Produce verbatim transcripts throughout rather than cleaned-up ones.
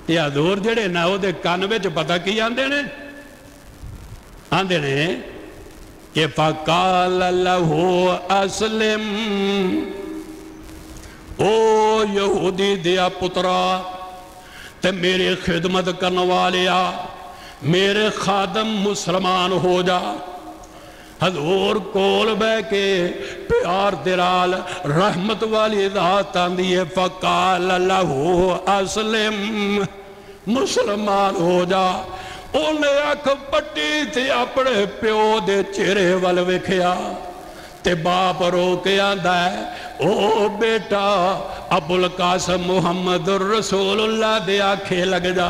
تے حضور جڑے نا او دے کان وچ پتہ کی آندے نے آندے نے کہ فقال لہو اسلم او یہودی دیا پترا تے میرے خدمت کرنے والیا میرے خادم مسلمان ہو جا حضور کول بے کے پیار درال رحمت والی ذات آندی ہے فقال لہو اسلم مسلمان ہو جا انہیں اکھ پٹی تھی اپنے پیو دے چہرے وال وکھیا تے باپ رو کے آندہ ہے او بیٹا ابو القاسم محمد الرسول اللہ دے آنکھیں لگ جا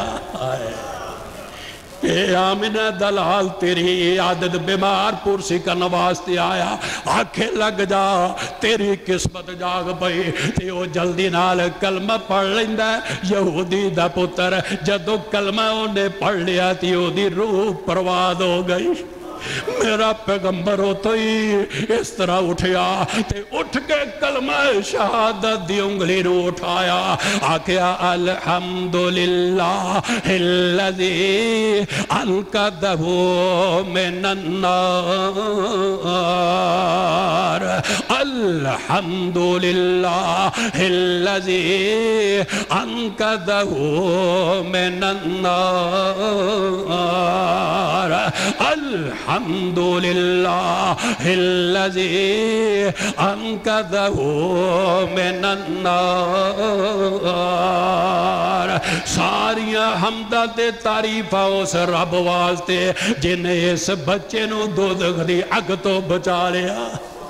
اے آمینہ دلال تیری عادت بیمار پرسی کا نواستے آیا آنکھیں لگ جا تیری قسمت جاگ پئی تے او جلدی نال کلمہ پڑھ لیندہ یہودی دا پتر جدو کلمہ انہیں پڑھ لیا تھی او دی روح پرواز ہو گئی میرا پیغمبر ہوتا ہی اس طرح اٹھیا تے اٹھ کے کلمہ شہادت دی انگلی رو اٹھایا آکیا الحمدللہ الذی انقذہ من النار الحمدللہ الذی انقذہ من النار الحمدللہ الذی انقذہ من النار ساریاں حمدہ تے تعریفہ اس رب واسطے جنہیں اس بچے نو دوزخ دی اگ تو بچا لیا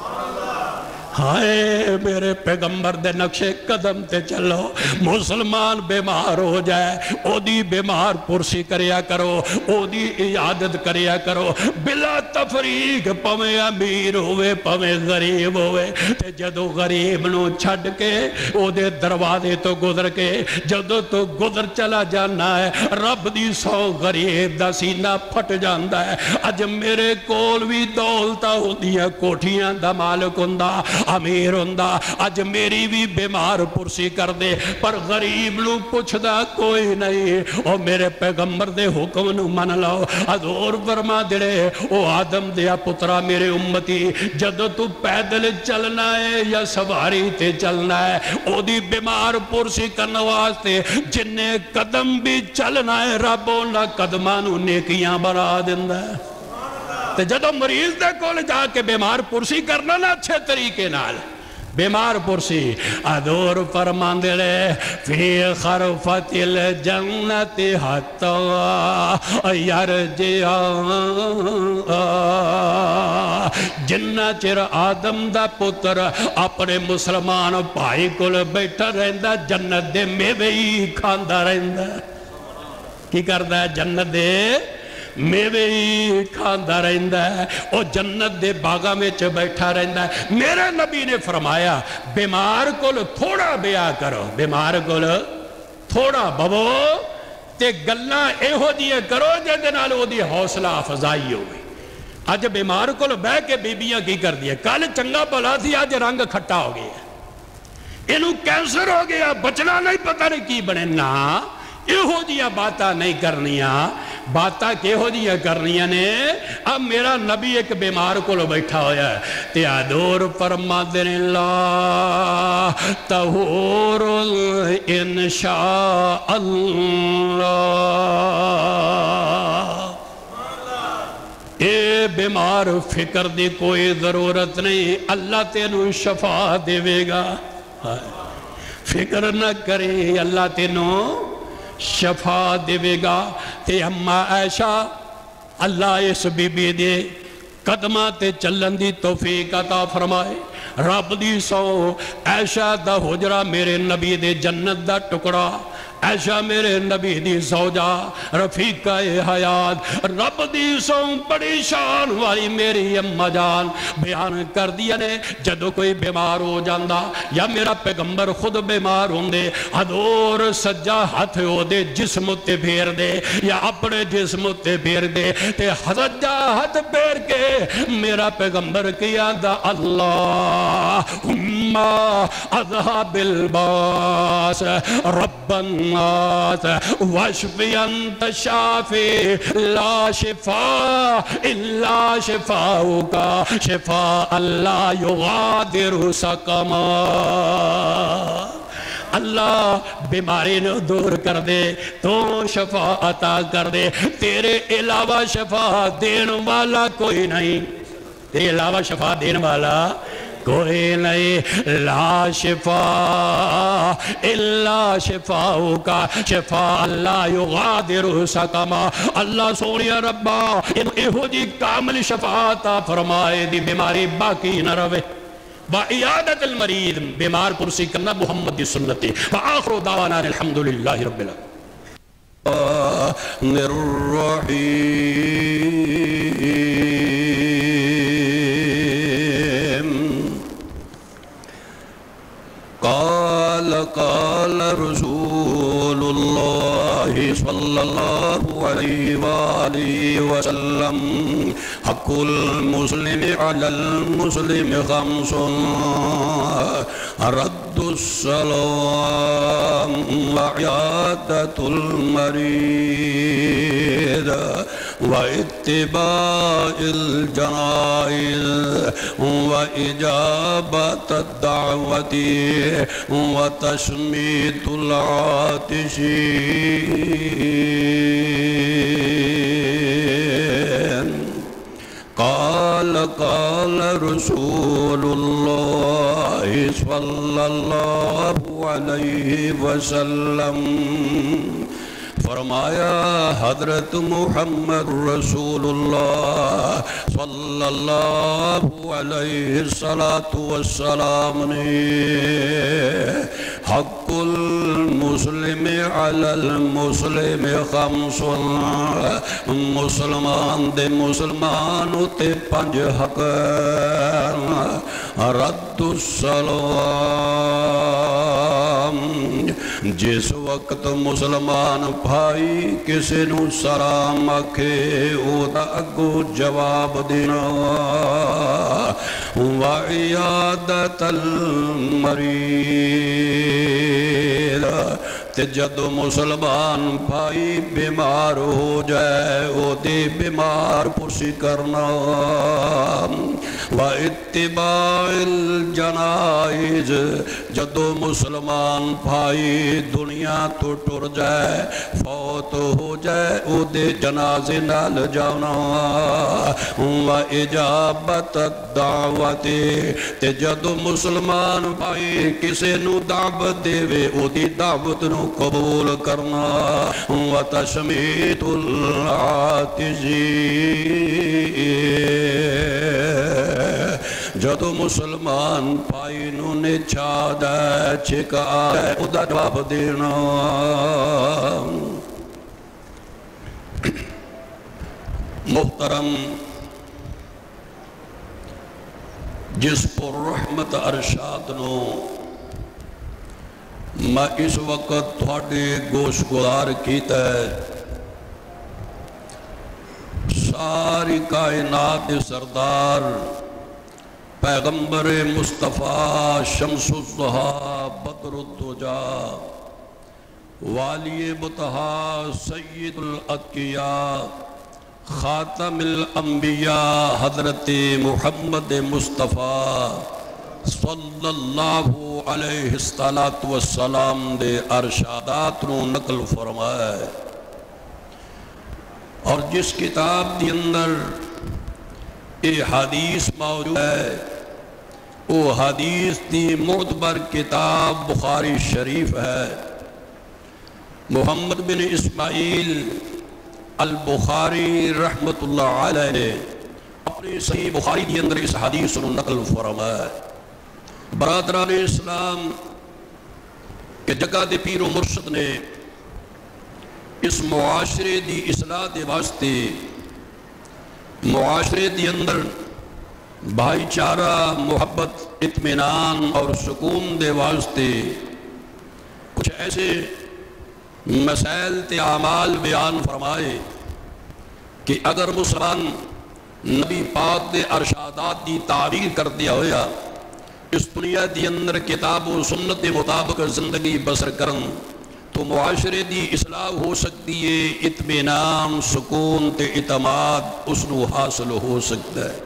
ہائے میرے پیغمبر دے نقشے قدم تے چلو مسلمان بیمار ہو جائے او دی بیمار پرسی کریا کرو او دی عیادت کریا کرو بلا تفریق پویں امیر ہوئے پویں غریب ہوئے تے جدو غریب نو چھڑ کے او دے دروازے تو گزر کے جدو تو گزر چلا جانا ہے رب دی سو غریب دا سینہ پھٹ جاندہ ہے اج میرے کول بھی دولتا ہو دیا کوٹھیاں دا مالک ہندہ امیر ہندہ اج میری بھی بیمار پرسی کر دے پر غریب لو پوچھ دا کوئی نہیں او میرے پیغمبر دے حکم نو من لو حضور فرما دے او آدم دیا پترا میرے امتی جدو تو پیدل چلنا ہے یا سواری تے چلنا ہے او دی بیمار پرسی کرنا واسطے جنہیں قدم بھی چلنا ہے ربوں نہ قدمانو نیکیاں بنا دندہ ہے تے جدو مریض دے کول جا کے بیمار پرسی کرنا نا اچھے طریقے نال بیمار پرسی ادور فرمان دے لے فی خرفت الجنت حتی یرجع جنہ چر آدم دا پتر اپنے مسلمان بھائی کول بیٹھا رہندہ جنت دے میوے ہی کھاندہ رہندہ کی کردہ ہے جنت دے میوے ہی کھاندہ رہندہ ہے او جنت دے باغا میں چھ بیٹھا رہندہ ہے میرے نبی نے فرمایا بیمار کول تھوڑا بیا کرو بیمار کول تھوڑا ببو تے گلنا اے ہو دیئے کرو جیدے نال ہو دی حوصلہ افضائی ہوئی آج بیمار کول بے کے بیبیاں کی کر دیا کل چنگا بلا تھی آج رنگ کھٹا ہو گیا انہوں کینسر ہو گیا بچنا نہیں پتہ نہیں کی بنے نا یہ ہو دیا باتاں نہیں کرنیاں باتاں کہ ہو دیا کرنیاں نے اب میرا نبی ایک بیمار کو لو بیٹھا ہویا ہے تیادور فرما دن اللہ تہور انشاء اللہ اے بیمار فکر دی کوئی ضرورت نہیں اللہ تینو شفا دے گا فکر نہ کرے اللہ تینو شفا دے گا تے اممہ عائشہ اللہ اس بی بی دے قدمہ تے چلن دی توفیق عطا فرمائے رب دی سو عائشہ دا حجرہ میرے نبی دے جنت دا ٹکڑا عائشہ میرے نبی دی زوجہ رفیقہ حیات رب دی سو بڑی شان والی میری اممہ جان بیان کر دیا نے جدو کوئی بیمار ہو جاندہ یا میرا پیغمبر خود بیمار ہوں دے حضور سجا ہاتھ ہو دے جسم تے پھیر دے یا اپنے جسم تے پھیر دے تے سجا ہاتھ پھیر کے میرا پیغمبر کیا دا اللہم اذہب الباس رب الناس واشفی انت شافی لا شفاء الا شفاؤک شفاء لا یغادر سقما۔ اللہ بیماری نو دور کر دے، تو شفا عطا کر دے، تیرے علاوہ شفا دین والا کوئی نہیں، تیرے علاوہ شفا دین والا کوئی نہیں۔ لا شفاء الا شفاؤک شفاء لا یغادر سقما۔ اللہ سونیا ربا ایہو جی کامل شفاعت فرمائے دی بیماری باقی نہ روے۔ وَعِيَادَةِ الْمَرِيدِ بیمار پرسی کرنا محمد دی سنتی۔ وَآخْرُ دعوانا الحمدللہ رب العالمین الرحیم۔ قال قال رسول اللہ صلی اللہ علیہ وآلہ وسلم حق المسلم علی المسلم خمس رد السلام وعیادة المریض واتباع الجنائز وإجابة الدعوة وتشميت العاطشين۔ قال قال رسول الله صلى الله عليه وسلم، فرمایا حضرت محمد رسول اللہ صلی اللہ علیہ السلام نے حق المسلم علی المسلم خمس، مسلمان دے مسلمان تے پنج حق، رد السلام، جس وقت مسلمان بھائی کسی نو سلام آکھے او دا اگو جواب دینا، وعیادت المریض، تے جدو مسلمان بھائی بیمار ہو جائے او دے بیمار پرسی کرنا، واتباع الجنائز، جدو مسلمان بھائی دنیا تو ٹر جائے فوت ہو جائے او دے جنازے نال جانا، وإجابت الدعوت، تے جدو مسلمان بھائی کسے نو دعوت دے وے او دی دعوت نو قبول کرنا، وتشمیت العاطشین، جدو مسلمان بھائی نو نے چھا دے چھکا ہے او دا جواب دینا۔ محترم جس پر رحمت ارشاد نو میں اس وقت تھوڑے گوش گزار کیتا ہے، ساری کائنات سردار پیغمبر مصطفیٰ شمس الضحیٰ بدر الدجا والی مطہا سید الاتقیاء خاتم الانبیاء حضرت محمد مصطفیٰ صلی اللہ علیہ السلام دے ارشادات نو نقل فرمائے، اور جس کتاب دی اندر یہ حدیث موجود ہے وہ حدیث دی معتبر کتاب بخاری شریف ہے۔ محمد بن اسماعیل البخاری رحمت اللہ علیہ نے اپنی صحیح بخاری دی اندر اس حدیث نو نقل فرمایا۔ برادران اسلام کہ جگہ دے پیر و مرشد نے اس معاشرے دی اصلاح دے واسطے معاشرے دی اندر بھائی چارہ محبت اطمینان اور سکون دے واسطے کچھ ایسے مسائل تے اعمال بیان فرمائے کہ اگر مسلمان نبی پاک دے ارشادات دی تعبیر کر دیا ہویا اس دنیا دی اندر کتاب و سنت مطابق زندگی بسر کرن تو معاشرے دی اصلاح ہو سکتی ہے، اطمینان سکون تے اعتماد اس نو حاصل ہو سکتا ہے۔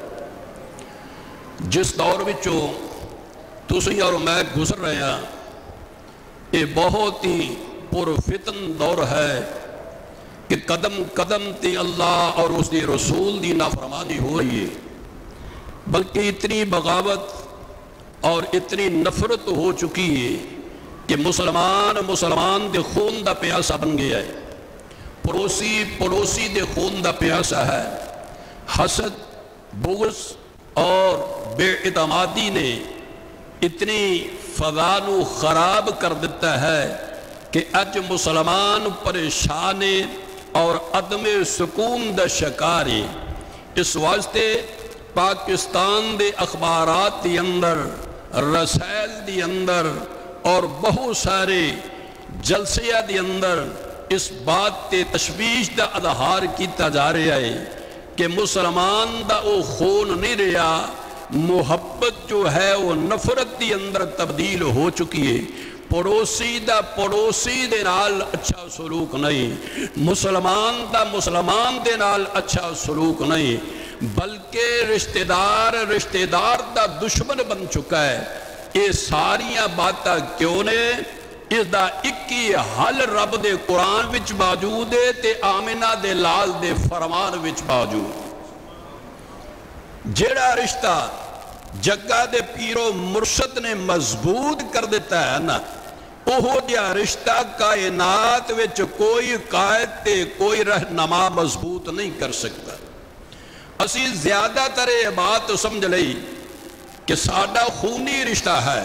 جس دور وچوں تسی اور میں گزر رہے ہیں یہ بہت ہی پرفتن دور ہے کہ قدم قدم تے اللہ اور اس دی رسول دی نافرمانی ہو رہی ہے، بلکہ اتنی بغاوت اور اتنی نفرت ہو چکی ہے کہ مسلمان مسلمان دے خون دا پیاسا بن گیا ہے، پڑوسی پڑوسی دے خون دا پیاسا ہے۔ حسد، بغض اور بے اعتمادی نے اتنی فضا نو خراب کر دیتا ہے کہ اج مسلمان پریشان اور عدم سکون دا شکار ہے۔ اس واسطے پاکستان دے اخبارات دی اندر، رسائل دی اندر اور بہت سارے جلسیہ دی اندر اس بات تے تشویش دا اظہار کیتا جا رہا ہے کہ مسلمان دا او خون نہیں رہا، محبت جو ہے وہ نفرت دی اندر تبدیل ہو چکی ہے۔ پڑوسی دا پڑوسی دے نال اچھا سلوک نہیں، مسلمان دا مسلمان دے نال اچھا سلوک نہیں، بلکہ رشتہ دار رشتہ دار دا دشمن بن چکا ہے۔ یہ ساریاں باتاں کیوں نے؟ اس دا اکی حل رب دے قرآن وچ موجود ہے تے آمنہ دے لال دے فرمان وچ موجود۔ جیڑا رشتہ جگہ دے پیرو مرشد نے مضبوط کر دیتا ہے نا، اوہ دیا رشتہ کائنات وچ کوئی قائد تے کوئی رہنما مضبوط نہیں کر سکتا۔ اسی زیادہ تر یہ بات سمجھ لئی کہ ساڈا خونی رشتہ ہے،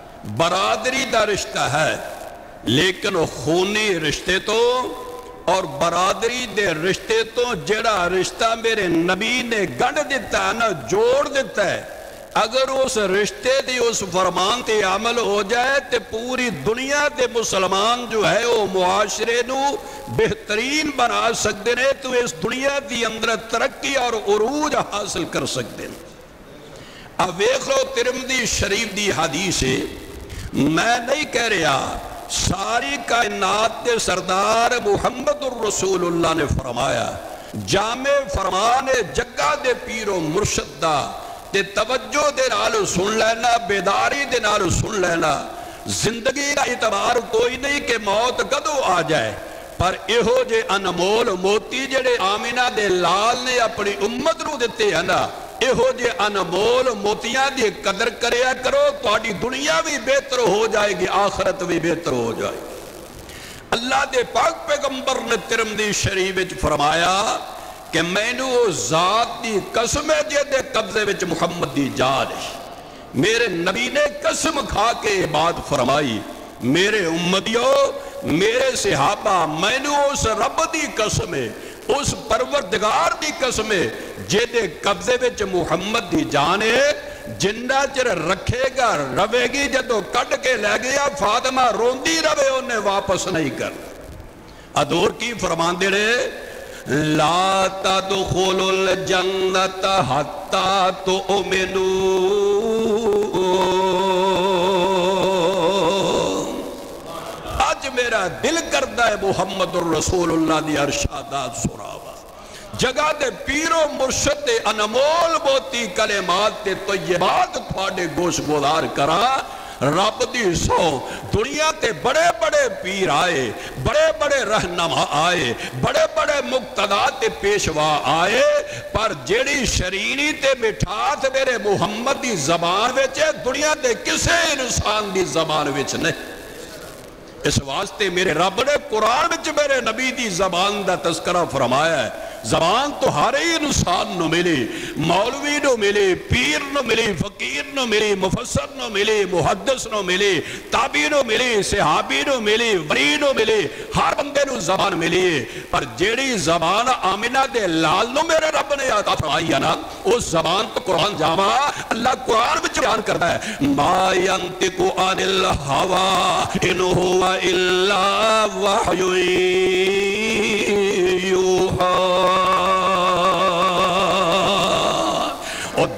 برادری دا رشتہ ہے، لیکن خونی رشتے تو اور برادری دے رشتے تو جڑا رشتہ میرے نبی نے گنڈ دیتا ہے نا، جوڑ دیتا ہے، اگر اس رشتے دی اس فرمان تے عمل ہو جائے تے پوری دنیا دے مسلمان جو ہے وہ معاشرے نو بہترین بنا سکتے ہیں، تو اس دنیا دی اندر ترقی اور عروج حاصل کر سکتے ہیں۔ اب ویکھ لو ترمذی شریف دی حدیث ہے، میں نہیں کہہ رہا، ساری کائنات کے سردار محمد الرسول اللہ نے فرمایا، جامع فرمان جگہ دے پیر و مرشد دا تے توجہ دے نال سن لینا، بیداری دے نال سن لینا۔ زندگی کا اعتبار کوئی نہیں کہ موت کدو آ جائے، پر ایہو جے انمول موتی جڑے آمنہ دے لال نے اپنی امت نو دیتے ہیں نا، ایہو جے انمول موتیاں دی قدر کریا کرو، تہاڈی دنیا بھی بہتر ہو جائے گی، آخرت بھی بہتر ہو جائے گی۔ اللہ دے پاک پیغمبر نے ترمذی شریف وچ فرمایا کہ میں نے وہ ذات دی قسم ہے جے دے قبضے وچ محمد دی جان ہے۔ میرے نبی نے قسم کھا کے بات فرمائی، میرے امتیوں، میرے صحابہ، میں نے اس رب دی قسم ہے، اس پروردگار دی قسم ہے جے دے قبضے وچ محمد دی جان ہے، جنہ چر رکھے گا روے گی، جدو کٹ کے لے گیا فاطمہ روندی روے انہیں واپس نہیں کر۔ ادور کی فرمان دے رہے لا تدخل الجنت حتی تؤمنوا، آج میرا دل کردہ ہے محمد الرسول اللہ دی ارشادات سراوا، جگہ دے پیر و مرشد دے انمول موتی کلمات تے طیبات تھوڑے گوش گودار کرا۔ رب دی سو دنیا تے بڑے بڑے پیر آئے، بڑے بڑے رہنما آئے، بڑے بڑے مقتدیٰ تے پیشوا آئے، پر جیڑی شرینی تے مٹھاس میرے محمد دی زبان وچے دنیا دے کسے انسان دی زبان وچ نہیں۔ اس واسطے میرے رب نے قرآن وچ میرے نبی دی زبان دا تذکرہ فرمایا ہے۔ زبان تو ہر ہی انسان نو ملی، مولوی نو ملی، پیر نو ملی، فقیر نو ملی، مفسر نو ملی، محدث نو ملی، تابعی نو ملی، صحابی نو ملی، ولی نو ملی، ہر بندے نو زبان ملی، پر جیڑی زبان آمنہ دے لال نو میرے رب نے عطا فرمائی ہے نا، اس زبان تو قرآن جامع اللہ قرآن وچ بیان کرتا ہے، ما ینطق عن الہوی ان هو الا وحی یوحی۔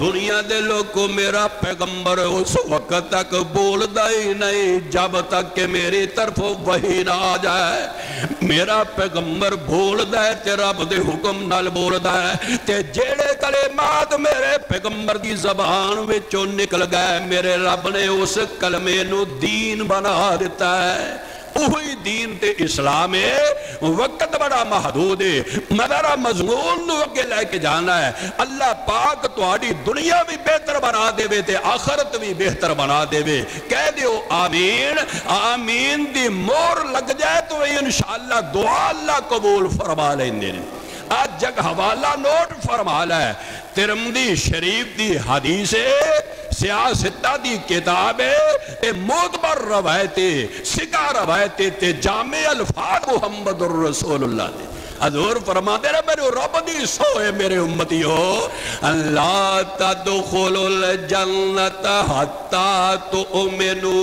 دنیا دے لوگوں میرا پیغمبر اس وقت تک بولدا ہی نہیں جب تک کہ میری طرف وحی نہ آ جائے. میرا پیغمبر بولدا ہے تے رب دے حکم نال بولدا ہے تے جیڑے کلمات میرے پیغمبر دی زبان وچوں نکل گئے میرے رب نے اس کلمے نو دین بنا دیتا ہے. وہی دین تے اسلام ہے. وقت بڑا محدود ہے. مدارہ مضمون نو اگے لے کے جانا ہے. اللہ پاک تہاڈی دنیا بھی بہتر بنا دے وے تے آخرت بھی بہتر بنا دے وے. کہہ دیو آمین. آمین دی مور لگ جائے تو انشاءاللہ دعا اللہ قبول فرما لیندے نے. آج جگ حوالہ نوٹ فرما لے. ترمذی شریف دی حدیث ہے, سیاستہ دی کتاب ہے, تے معتبر روایتے سکا روایتے تے جامع الفاظ محمد الرسول اللہ نے. حضور فرما دے رہے میرے رب دی سوئے میرے امتیو, لا تدخلوا الجنت حتی تؤمنون.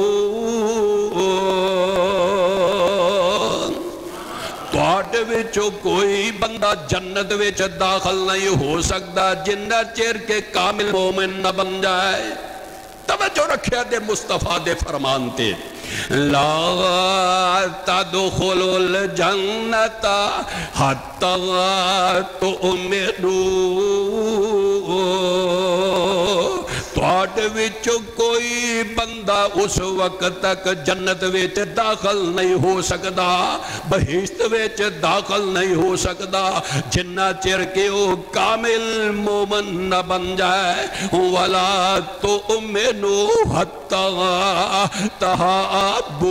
تواڈے وچوں کوئی بندہ جنت وچ داخل نہیں ہو سکتا جنہ چیر کے کامل مومن نہ بن جائے. توجہ رکھیا دے مصطفیٰ دے فرمان تے, لا تدخلوا الجنت حتی تؤمنون. تواڈے وچوں کوئی بندہ اس وقت تک جنت وچ داخل نہیں ہو سکتا, بہشت وچ داخل نہیں ہو سکتا جنہ چر کے وہ کامل مومن نہ بن جائے. وَلَا تُؤْمِنُوا حَتَّى تَحَابُّوا.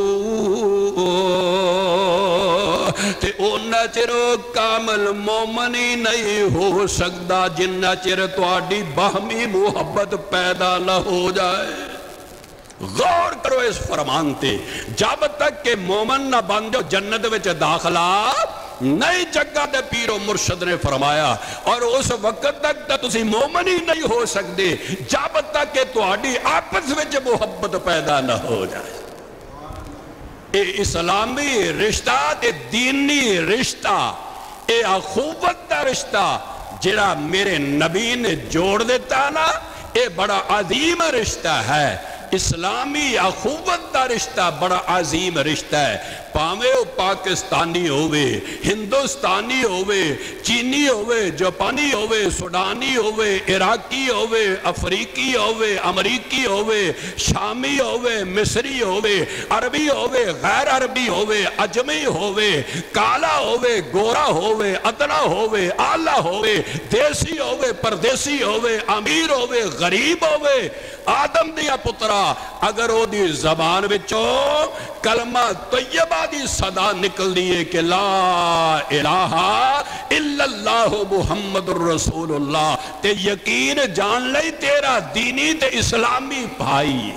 تے اُنہ چر کامل مومن ہی نہیں ہو سکتا جنہ چر تواڈی باہمی محبت پیدا نہ ہو جائے. غور کرو اس فرمان تے, جب تک کہ مومن نہ بن جو جنت وچ داخلہ نئی جگہ دے پیر و مرشد نے فرمایا. اور اس وقت تک تو تسی مومن ہی نہیں ہو سکتے جب تک کہ تواڈی آپس وچ محبت پیدا نہ ہو جائے. اے اسلامی رشتہ تے دینی رشتہ, اے اخوت دا رشتہ جڑا میرے نبی نے جوڑ دیتا نا, اے بڑا عظیم رشتہ ہے. اسلامی اخوت دا رشتہ بڑا عظیم رشتہ ہے. پاویں او پاکستانی ہوئے, ہندوستانی ہوئے, چینی ہوئے, جاپانی ہوئے, سوڈانی ہوئے, عراقی ہوئے, افریقی ہوئے, امریکی ہوئے, شامی ہوئے, مصری ہوئے, عربی ہوئے, غیر عربی ہوئے, اجمی ہوئے, کالا ہوئے, گورا ہوئے, ادنا ہوئے, آلہ ہوئے, دیسی ہوئے, پردیسی ہوئے, امیر ہوئے, غریب ہوئے, آدم دیا پترہ, اگر وہ دی زبان بچوں کلمہ طیبہ دی صدا نکل دیئے کہ لا الہ الا اللہ محمد الرسول اللہ, تے یقین جان لئی تیرا دینی تے اسلامی بھائی.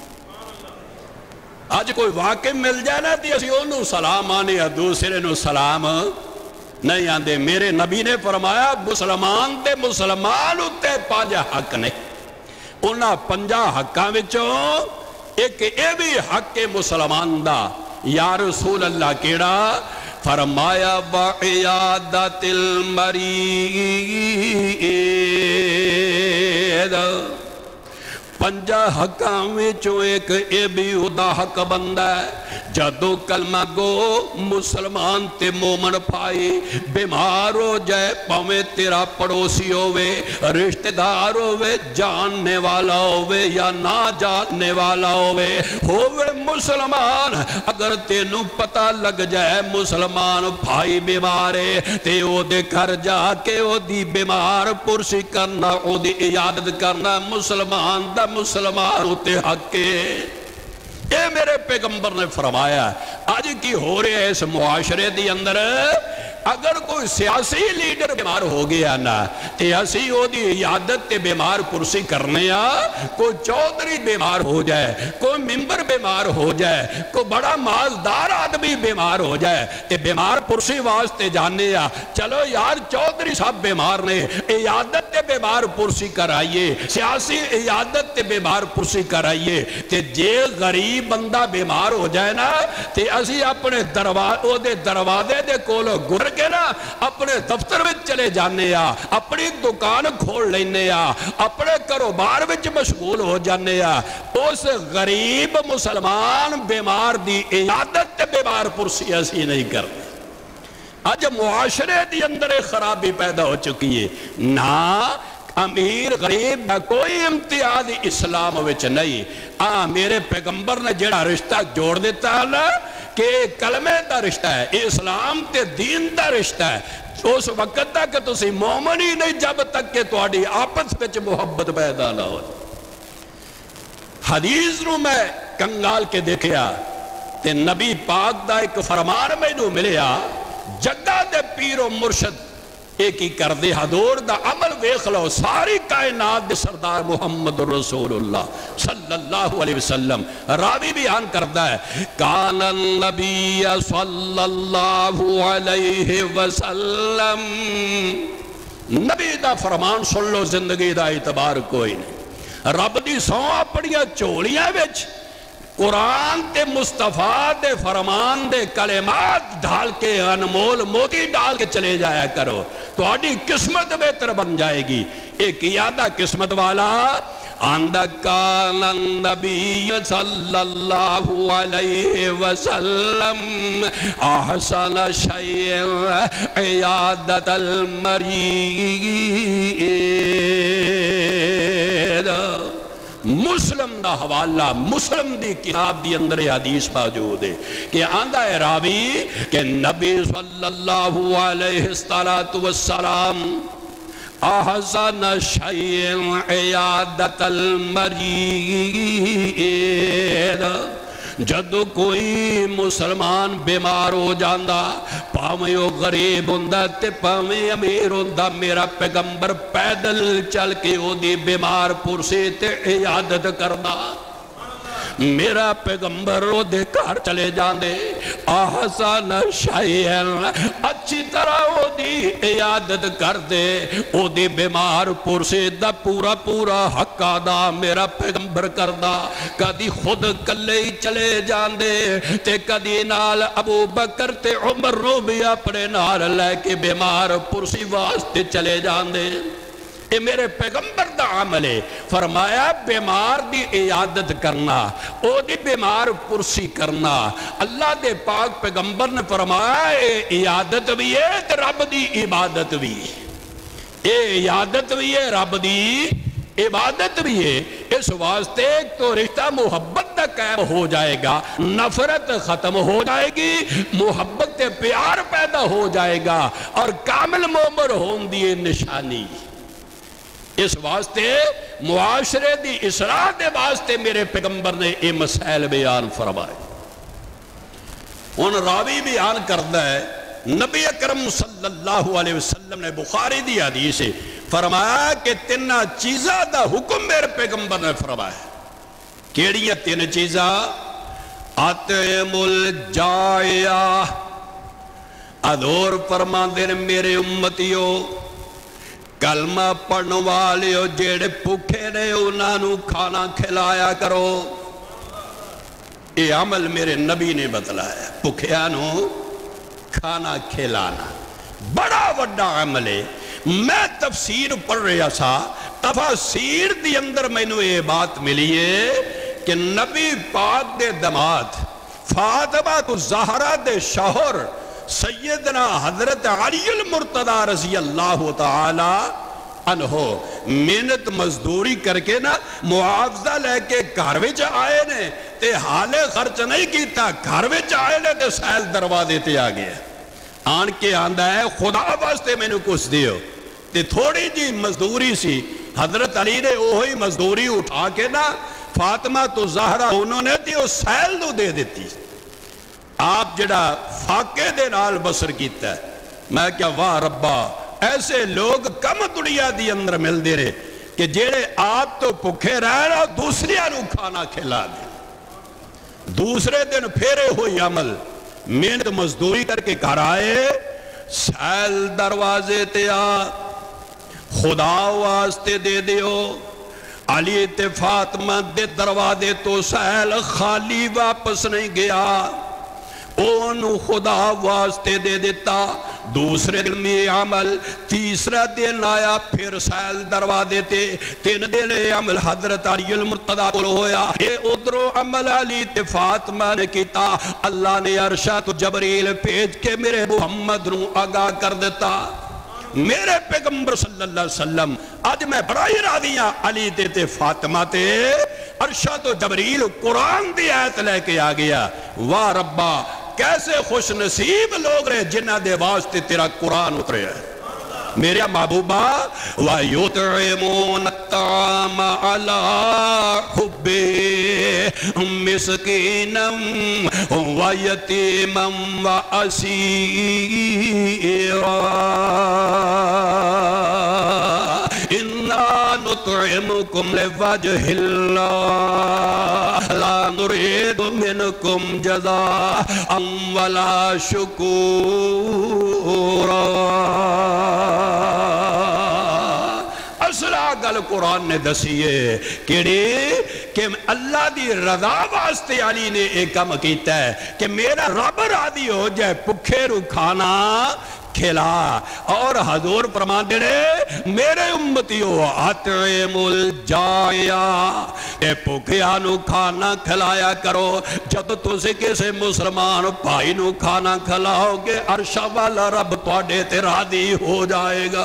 آج کوئی واقع مل جائے نا تی اسی انہوں سلام آنے یا دوسرے نو سلام نہیں آندے. میرے نبی نے فرمایا مسلمان تے مسلمان اتے پانجا حق نہیں. انہاں پنجا حقاں وچوں ایک اے بھی حق مسلمان دا. یا رسول اللہ کیڑا؟ فرمایا وعیادت المریض. پنجا حقاں وچوں ایک اے بھی ادا حق بندہ ہے. جدو کلمہ گو مسلمان تے مومن پائی بیمار ہو جائے, پاویں تیرا پڑوسی ہوئے, رشتہ دار ہوئے, جاننے والا ہوئے یا نہ جاننے والا ہوئے, ہوئے مسلمان, اگر تینوں پتہ لگ جائے مسلمان بھائی بیمارے تے او دے گھر جا کے او دی بیمار پرسی کرنا, او دی عیادت کرنا مسلمان دا مسلمان ہوتے حق کے. اے میرے پیغمبر نے فرمایا. آج کی ہو رہے ہیں اس معاشرے دی اندر, اگر کوئی سیاسی لیڈر بیمار ہو گیا نا تے اسی او دی عیادت تے بیمار پرسی کرنے آ, کوئی چودھری بیمار ہو جائے, کوئی ممبر بیمار ہو جائے, کوئی بڑا مالدار آدمی بیمار ہو جائے تے بیمار پرسی واسطے جانے آ, چلو یار چودھری صاحب بیمار نے, عیادت تے تے بیمار پرسی کرائیے سیاسی عیادت تے بیمار پرسی کرائیے تے جے غریب بندہ بیمار ہو جائے نا تے اسی اپنے دروازے دروازے دے کولو گر کے نا اپنے دفتر وچ چلے جانے آ اپنی دکان کھول لینے آ اپنے کاروبار وچ مشغول ہو جانے آ اس غریب مسلمان بیمار دی عیادت تے بیمار پرسی اسی نہیں کرتے آج معاشرے دی اندر خرابی پیدا ہو چکی ہے نا امیر غریب نہ کوئی امتیاز اسلام وچ نہیں آ میرے پیغمبر نے جڑا رشتہ جوڑ دیتا ہے نا کہ کلمے دا رشتہ ہے اسلام تے دین دا رشتہ ہے اس وقت تک کہ تسی مومن ہی نہیں جب تک کہ تواڈی آپس وچ محبت پیدا نہ ہو حدیث نو میں کنگال کے دیکھیا تے نبی پاک دا ایک فرمان میں نو ملیا جگہ دے پیر و مرشد ایک ہی کر دے حضور دا عمل ویخ لو ساری کائنات دے سردار محمد رسول اللہ صلی اللہ علیہ وسلم راوی بیان کردہ ہے کان النبی صلی اللہ علیہ وسلم نبی دا فرمان سن لو زندگی دا اعتبار کوئی نہیں رب دی سو اپنیاں چولیاں وچ قرآن تے مصطفیٰ دے فرمان دے کلمات ڈھال کے انمول موتی ڈال کے چلے جایا کرو تو آڈی قسمت بہتر بن جائے گی ایک یادہ قسمت والا اندکان النبی صلی اللہ علیہ وسلم احسن شیئن عیادت المریض مسلم دا حوالہ مسلم دی کتاب دی اندر حدیث موجود ہے کہ آندہ ہے راوی کہ نبی صلی اللہ علیہ وسلم احسن شیئن عیادت المریض جد کوئی مسلمان بیمار ہو جاندہ پاویں او غریب ہوندہ تے پاویں امیر ہوندہ میرا پیغمبر پیدل چل کے او دی بیمار پرسے تے عیادت کردہ میرا پیغمبر او دے کار چلے جاندے آحسان شائعن اچھی طرح او دی عیادت کر دے او دی بیمار پرسے دا پورا پورا حق آدھا میرا پیغمبر کردہ کدی خود کلے ہی چلے جاندے تے کدی نال ابو بکر تے عمر رو بھی اپنے نال لے کے بیمار پرسی واسطے چلے جاندے اے میرے پیغمبر دا عمل ہے فرمایا بیمار دی عیادت کرنا او دی بیمار پرسی کرنا اللہ دے پاک پیغمبر نے فرمایا اے عیادت بھی ہے تے رب دی عبادت بھی اے عیادت بھی ہے رب دی عبادت بھی ہے اس واسطے تو رشتہ محبت دا قائم ہو جائے گا نفرت ختم ہو جائے گی محبت پیار پیدا ہو جائے گا اور کامل مومن ہون دی نشانی اس واسطے معاشرے دی اصلاح دے واسطے میرے پیغمبر نے یہ مسائل بیان فرمائے ان راوی بیان کردہ ہے نبی اکرم صلی اللہ علیہ وسلم نے بخاری دی حدیث سے فرمایا کہ تینہ چیزہ دا حکم میرے پیغمبر نے فرمایا کیڑی ہے تین چیزہ اطعم الجائع ادور فرمان دے میرے امتیوں کلمہ پڑھنے والے ہو جیڑے پکھے نے انہوں کھانا کھلایا کرو یہ عمل میرے نبی نے بتلایا پکھیانوں کھانا کھلانا بڑا وڈا عمل ہے میں تفسیر پڑھ رہا سا تفسیر دی اندر میں نے یہ بات ملی ہے کہ نبی پاک دے دماد فاطمہ کو زہرہ دے شوہر سیدنا حضرت علی المرتضی رضی اللہ تعالی عنہ محنت مزدوری کر کے نا معاوضہ لے کے گھر وچ آئے نے تے حالے خرچ نہیں کیتا گھر وچ آئے نے تے سیل دروازے تے آ گیا آن کے آندہ ہے خدا واسطے میں نے کچھ دیو تے تھوڑی جی مزدوری سی حضرت علی نے وہی مزدوری اٹھا کے نا فاطمہ تو زہرہ انہوں نے تے وہ سیل دو دے دیتی آپ جڑا فاقے دے نال بسر کیتا ہے میں کیا واہ ربا ایسے لوگ کم دنیا دی اندر مل دے رہے کہ جڑے آپ تو پکھے رہنا دوسری آنو کھانا کھلا دے دوسرے دن پھیرے ہوئی عمل محنت مزدوری کر کے گھر آئے سیل دروازے تے آ خدا واسطے دے دیو علی تے فاطمہ دے دروازے تو سہل خالی واپس نہیں گیا، اونو خدا واسطے دے دیتا۔ دوسرے دن میں عمل، تیسرا دن آیا پھر سہل دروازے تے، تین دن عمل حضرت علی المرتضیٰ کو ہویا، اے ادھرو عمل علی تے فاطمہ نے کیتا، اللہ نے عرشہ تو جبریل بھیج کے میرے محمد نو آگاہ کر دیتا، میرے پیغمبر صلی اللہ علیہ وسلم آج میں بڑا ہی راضیاں علی تے تے فاطمہ تے عرشہ تو جبریل قرآن دی آیت لے کے آ گیا۔ واہ ربا کیسے خوش نصیب لوگ رہے جنہ دے واسطے تیرا قرآن اترے ہے میرے محبوبہ۔ وَيُطْعِمُونَ الطَّعَامَ عَلَىٰ حُبِّهِ مِسْكِينًا وَيَتِيمًا وَأَسِيرًا إِنَّا نُطْعِمُكُمْ لِوَجْهِ اللَّهِ لَا نُرِيدُ مِنْكُمْ جَزَاءً وَلَا شُكُورًا۔ اصلہ گل قرآن نے دسیے کیڑی کہ اللہ دی رضا واسطے علی نے ایک کام کیتا ہے کہ میرا رب راضی ہو جائے، پکھے رو کھانا کھلا، اور حضور فرمان دے رہے میرے امتیوں اطعم الجائع، اے پکھیا نو کھانا کھلایا کرو۔ جب تُسے کسے مسلمان بھائی نو کھانا کھلاؤ گے عرشہ والا رب تواڈے تے راضی ہو جائے گا۔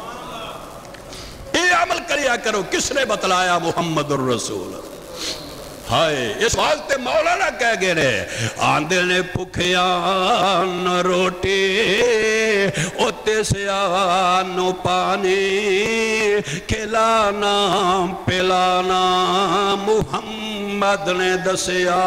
یہ عمل کریا کرو، کس نے بتلایا؟ محمد الرسول۔ ہائے اس واسطے مولانا کہہ گئے رہے آندھے نے پکھیان روٹی اوتے سے آنو پانی کھلانا پلانا محمد نے دسیا۔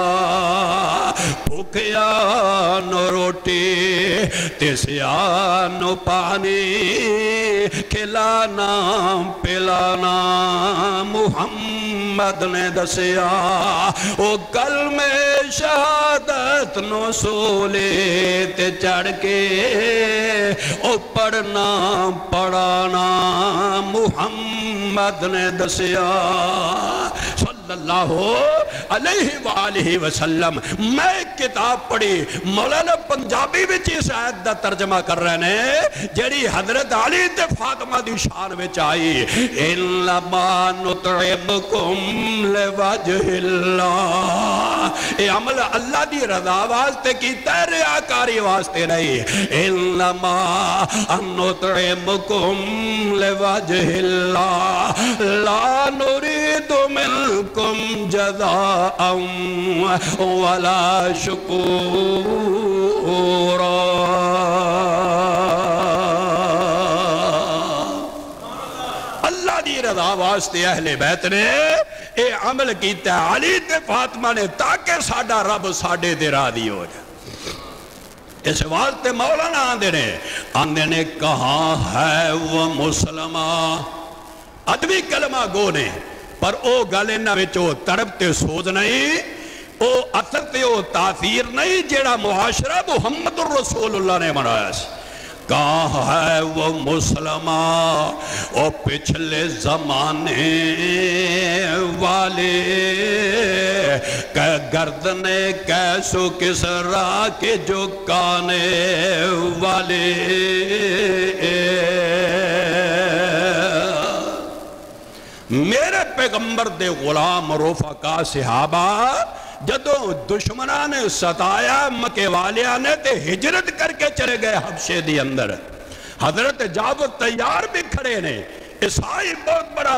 پکھیان روٹی تے سے آنو پانی کھلانا پلانا محمد نے دسیا۔ او کلمہ شہادت نو سولے تے چڑھ کے او پڑھنا پڑھانا محمد نے دسیا صلی اللہ علیہ وآلہ وسلم۔ میں کتاب پڑھی مولانا پنجابی وچ اس آیت دا ترجمہ کر رہے ہیں جڑی حضرت علی تے فاطمہ دی شان وچ آئی، انما نطعمکم لوجہ اللہ، اے عمل اللہ دی رضا واسطے کیتا ہے، ریاکاری واسطے نہیں۔ انما نطعمکم لوجہ اللہ لا نريد منکم جزاء ولا شکورا۔ اللہ دی رضا واسطے اہل بیت نے اے عمل کیتا ہے علی تے فاطمہ نے تاکہ ساڈا رب ساڈے دے راضی ہو جائے۔ اس واسطے مولانا آندے نے آندے نے کہاں ہے وہ مسلمہ، ادبی کلمہ گو نے پر او گالے نہ وچو تڑپ تے سوز نہیں، او اثر تے او تاثیر نہیں جیڑا معاشرہ محمد الرسول اللہ نے بنایا سی۔ کہاں ہے وہ مسلمہ او پچھلے زمانے والے، کہ گردنے کیسو کسرا کے جو کانے والے۔ میرے پیغمبر دے غلام رفقا صحابہ جدو دشمنہ نے ستایا مکے والیاں نے تے ہجرت کر کے چلے گئے حبشے دی اندر، حضرت جعفر تیار بھی کھڑے نے، عیسائی بہت بڑا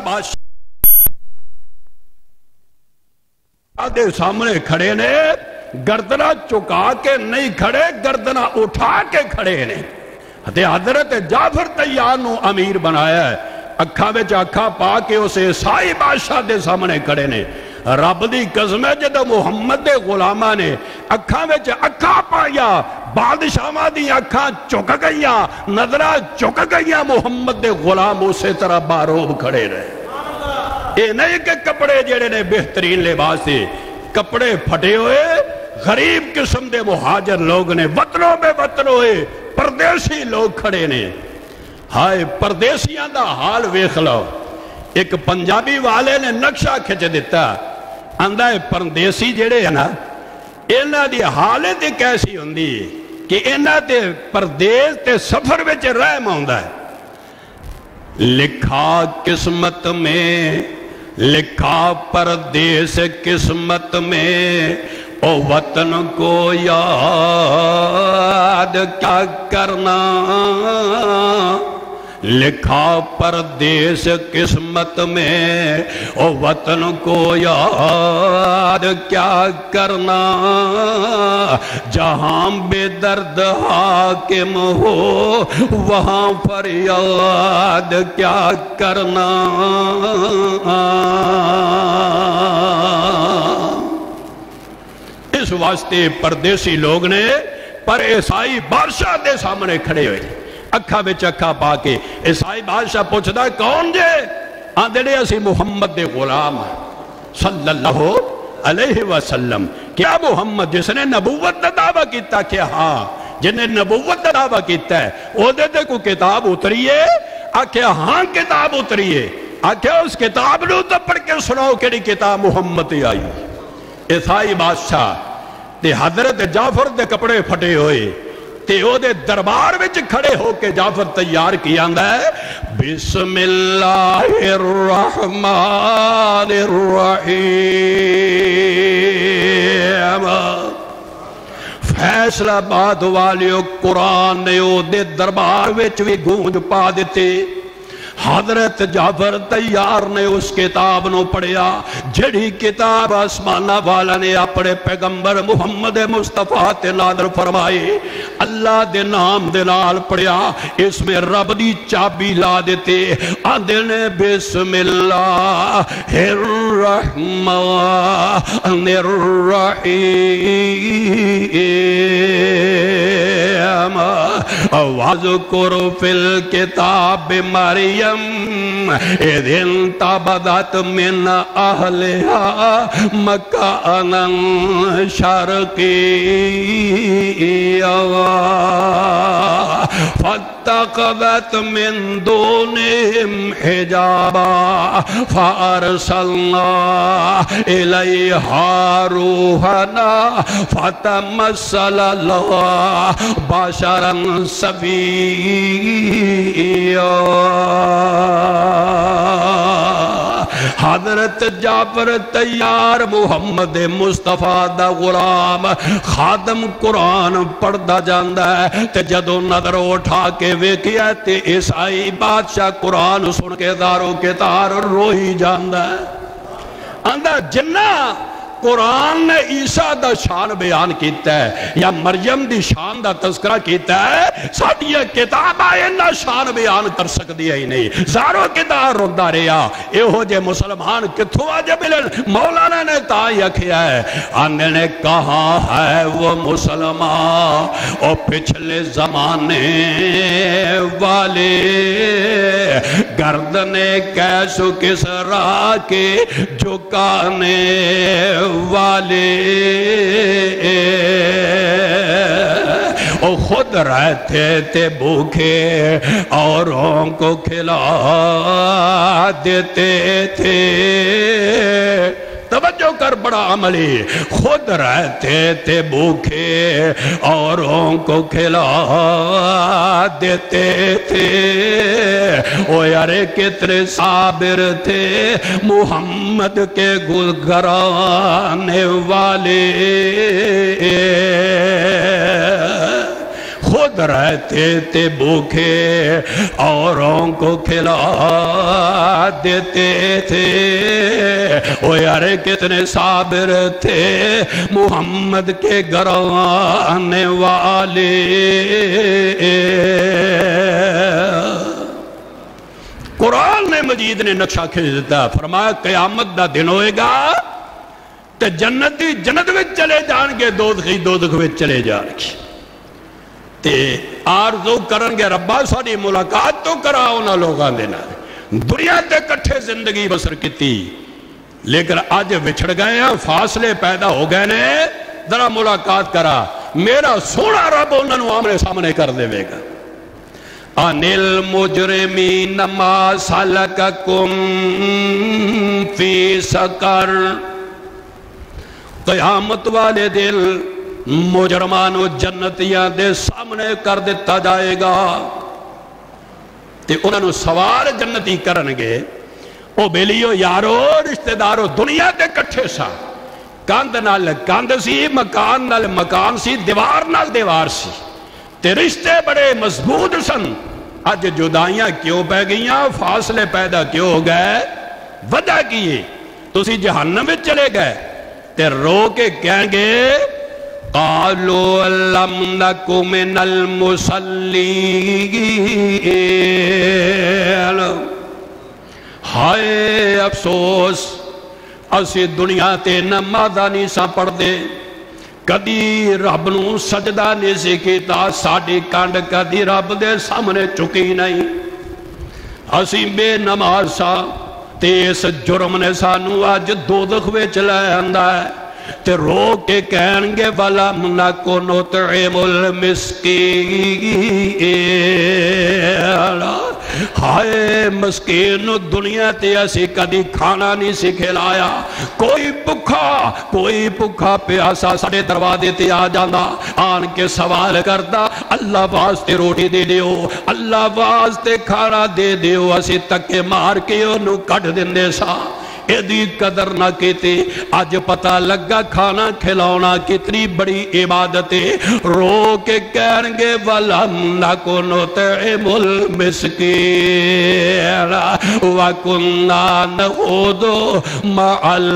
بادشاہ دے سامنے کھڑے نے، گردنہ چکا کے نہیں کھڑے، گردنہ اٹھا کے کھڑے نے۔ حضرت جعفر تیار نو امیر بنایا ہے، اکھا وچ اکھا پا کے اسے عیسائی بادشاہ دے سامنے کھڑے نے۔ رب دی قسم ہے جدو محمد دے غلامہ نے اکھا وچ اکھا پایا، بادشاہاں دی اکھاں چک گئیاں، نظرہ چک گئیاں، محمد دے غلام اسی طرح باروب کھڑے رہے۔ اے نہیں کہ کپڑے جڑے نے بہترین لباس سے، کپڑے پھٹے ہوئے غریب قسم دے مہاجر لوگ نے، وطنوں میں وطن ہوئے پردیسی لوگ کھڑے نے۔ ہائے پردیسیاں دا حال ویکھ لو. ایک پنجابی والے نے نقشہ کھچ دیتا آندا ہے پردیسی جڑے ہیں نا انہاں دی حالت کیسی ہوندی ہے کہ انہاں تے پردیس تے سفر وچ رحم آوندا ہے. لکھا قسمت میں لکھا پردیس قسمت میں او وطن کو یاد کیا کرنا. لکھا پردیس قسمت میں او وطن کو یاد کیا کرنا. جہاں بے درد حاکم ہو وہاں فریاد کیا کرنا. اس واسطے پردیسی لوگ نے پر عیسائی بادشاہ دے سامنے کھڑے ہوئے اکھا بچ اکھا پا کے. عیسائی بادشاہ پوچھتا ہے کون جے؟ آندے نے اسی محمد دے غلام صلی اللہ علیہ وسلم. کیا محمد جس نے نبوت دا دعویٰ کیتا؟ کہ ہاں جن نے نبوت دا دعویٰ کیتا ہے او دے دے کو کتاب اتریے؟ آکھے ہاں کتاب اتریے. آکھے اس کتاب نو تو پڑھ کے سناؤ کیڑی کتاب محمد ہی آئی. عیسائی بادشاہ تے حضرت جعفر دے کپڑے پھٹے ہوئے تے او دے دربار وچ کھڑے ہو کے جعفر تیار کیا آندا ہے بسم اللہ الرحمن الرحیم. فیصلہ آباد والیو قرآن نے او دے دربار وچ بھی گونج پا دیتے. حضرت جعفر تیار نے اس کتاب نو پڑھیا جڑی کتاب آسمانہ والا نے اپنے پیغمبر محمد مصطفیٰ تے نازل فرمائے. اللہ دے نام دے نال پڑھیا اس میں رب دی چابی لا دیتے. آندے نے بسم اللہ الرحمن الرحیم وَاذْكُرْ فِي الْكِتَابِ مَرْيَمَ اِذْ انْتَبَذَتْ مِنْ أَهْلِهَا مَكَانًا شَرْقِيًّا فَاتَّخَذَتْ مِنْ دُونِهِمْ حِجَابًا فَأَرْسَلْنَا إِلَيْهَا رُوحَنَا فَتَمَثَّلَ لَهَا بَشَرًا سَوِيًّا. حضرت جعفر تیار محمد مصطفیٰ دا غلام خادم قرآن پڑھدا جاندا ہے تے جدو نظر اٹھا کے ویکھیا تے عیسائی بادشاہ قرآن سن کے دارو کے تار روئی جاندا ہے. آندا جنہ قرآن نے عیسیٰ دا شان بیان کیتا ہے یا مریم دی شان دا تذکرہ کیتا ہے ساڑھی کتاب آئے نہ شان بیان کر سکتی ہے ہی نہیں. زارو کتاب رندہ رہا اے ہو جے مسلمان کتھو آجے ملن. مولانا نے تائی اکھیا ہے آنے نے کہا ہے وہ مسلمان او پچھلے زمانے والے گردنے کیسو کس راہ کے جھکانے والے او خود رہتے تھے بھوکے اوروں کو کھلا دیتے تھے. توجہ کر بڑا عملی. خود رہتے تھے بھوکے اوروں کو کھلا دیتے تھے. او یارے کتنے صابر تھے محمد کے گھرانے والے. خود رہتے تھے بھوکے اوروں کو کھلا دیتے تھے. او یارے کتنے صابر تھے محمد کے گھرانے والے. قرآن نے مجید نے نقشہ کھینچ دیتا فرمایا قیامت دا دن ہوئے گا تے جنتی جنت وچ چلے جان گے دوزخی دوزخ وچ چلے جان گے. تے آرزو کرن گے ربا ساڑی ملاقات تو کراؤ نہ لوگاں دینا. دنیا تے کٹھے زندگی بسر کیتی لیکن آج وچھڑ گئے ہیں فاصلے پیدا ہو گئے نے. ذرا ملاقات کرا میرا سونا رب انہوں آمنے سامنے کر دے گا. अनिल मुजरिमीन मा सलककुम फी सकर। क़यामत वाले दिन मुजरमानों जन्नतियां दे सामने कर दिता जाएगा ते उन्होंने सवाल जन्नती करनगे, ओ बेलियो यारो रिश्तेदारों दुनिया दे कट्ठे सा, कंध नाल कंध सी, मकान नाल मकान सी, दीवार नाल दीवार सी, ते रिश्ते बड़े मजबूत सन। अज जुदाइयां क्यों पै गईयां, फासले पैदा क्यों हो गए, वजह की है तुसी जहन्नम में चले गए। ते रो के कहेंगे कालो लम नकु मिनल मुसल्लीन, हाय अफसोस असी दुनिया ते नमाज़ां नहीं सा पढ़दे, कदी रब नूं सजदा नहीं सी कीता, साडी कंड कदी रब दे सामने चुकी नहीं, असी बेनमाज सा ते इस जुर्म ने सानू अज दोज़ख विच लै आंदा है। ते रो के कहणगे वलम नकु नुतइमुल मिस्कीन, हाय मस्कीन दुनिया ते असी कदी खाना नहीं सी खिलाया, कोई भुखा कोई भुखा प्यासा साडे दरवाजे ते आ जांदा, आन के सवाल करदा अल्लाह वास्ते रोटी दे दियो, अल्लाह वास्ते खाना दे दियो, असी धक्के मार के ओनू कढ दिंदे सा, एदी कदर ना कीती। अज पता लगा खाना खिलाना कितनी बड़ी इबादत है। रो के कहणगे वलम नकु नुतइमुल मिस्कीन व कुन्ना नखूदु मअल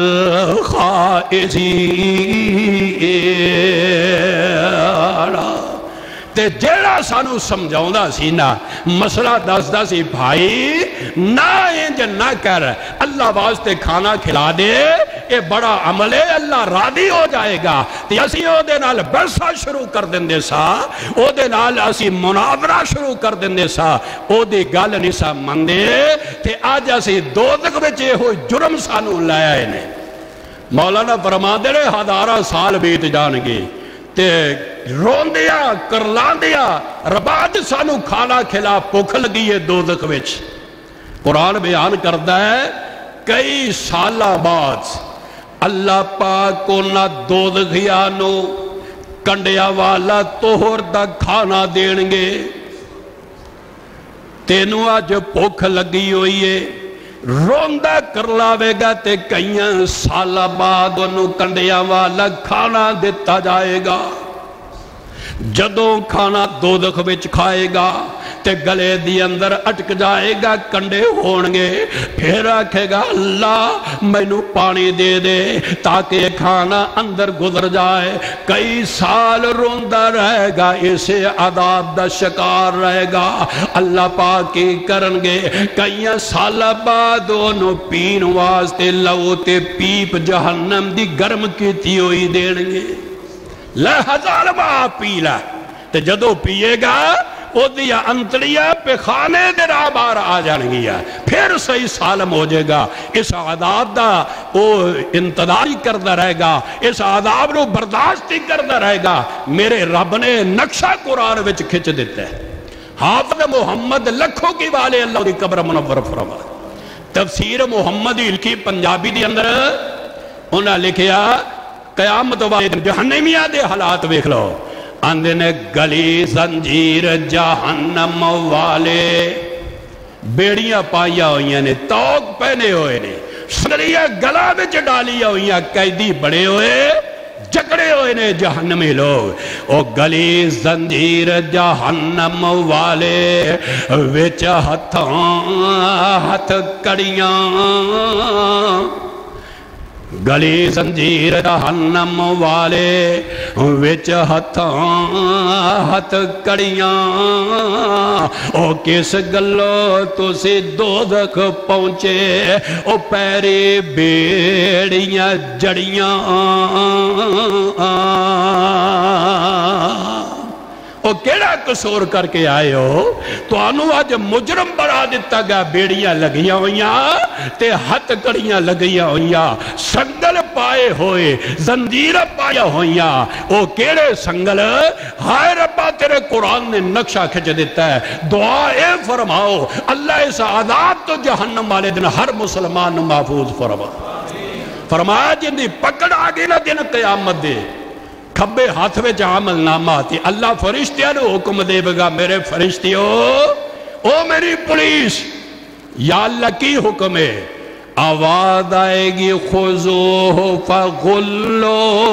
खाइजीन। ते जेड़ा सानू समझाउंदा सी ना, मसला दसदा सी भाई ना इंज ना कर, अल्लाह वास्ते खाना खिला दे, ये बड़ा अमल है, अल्लाह राजी हो जाएगा। ते असी ओदे नाल बहसा शुरू कर देंदे सा, ओदे नाल असी मुनावरा शुरू कर देंदे सा, ओदी गल नहीं सा मंदे। ते अज असी दोज़ख विच इहो जुर्म सानू लै आए ने। मौलाना फरमांदे ने हज़ारां साल बीत जाणगे ते रोंदिया करलांदिया रब्बा अज सानू खाना खिला, भुख लगी है दोज़ख विच। कुरान बयान करता है कई साल बाद अल्लाह पाक उन्हां दोज़खियां नू कंडिया वाला तोहर दा खाना देणगे। तेनू अज भुख लगी हुई है, रोंदा करलावेगा ते कई साल बाद उन्होंने कंडिया वाला खाना दिता जाएगा। जदों खाना दोज़ख विच खाएगा ते गले दी अंदर अटक जाएगा, कंडे होणगे, फिर आखेगा अल्लाह मैनू पानी दे दे ताकि खाना अंदर गुजर जाए। कई साल रोंदा रहेगा, इसे अदाब दा शिकार रहेगा। अल्लाह पाक की करनगे कई साल बाद ओनू पीण वास्ते लहू ते पीप जहन्नम दी गर्म कीती हुई देणगे, ले हजार बार पी लै। ते जदों पिएगा ओदिया अंतड़ियां पेखाने दे राह बाहर आ जाएंगियां, फिर सही सालम हो जाएगा। इस आदाब दा वो इंतजार करता रहेगा, इस आदाब को बर्दाश्त ही करता रहेगा। मेरे रब ने नक्शा कुरान विच खिंच दिता है। हाफिज़ मुहम्मद लखों की वाले अल्लाह की कब्र मुनव्वर फरमा, तफसीर मुहम्मद लिखी पंजाबी के अंदर उन्हें लिखिया कयामत वाले जहन्नमियां दे हालात वेख लो। आंदे ने गली जंजीर जहन्नम वाले, बेड़ियां पाइया हुई ने, तौक पहने हुए ने, सरिया गला विच डालिया हुई, कैदी बड़े हुए जकड़े हुए ने जहन्नमी लोग। ओ गली जंजीर जहन्नम वाले, विच हथों हथ कड़ियां, गली जंजीर जहन्नम वाले, विच हथों हथ कड़ियां। ओ किस गलो तुसी दोज़ख पहुंचे, ओ पैरी बेड़ियां जड़ियां। ओ केड़ा कसूर करके आए हो, तुहानू अज मुजरम बना दिता गया। बेड़ियां लगियां हुईयां ते हथ कड़ियां लगियां हुईयां, संगल पाए होए, जंजीर पाया हुईयां। ओ केड़े संगल, हाय रब्बा तेरे قرآن نے نقشہ کھچ دیتا ہے. دعا اے فرماؤ اللہ اس عذاب تو جہنم والے دن ہر مسلمان محفوظ فرما. فرمایا جن دی پکڑ آگے نہ دن قیامت دے کھبے ہاتھ میں عمل نامہ آتی. اللہ فرشتیاں نے حکم دے بگا میرے فرشتیوں او میری پولیس یا اللہ کی حکم ہے. آواز آئے گی خذوہ فغلو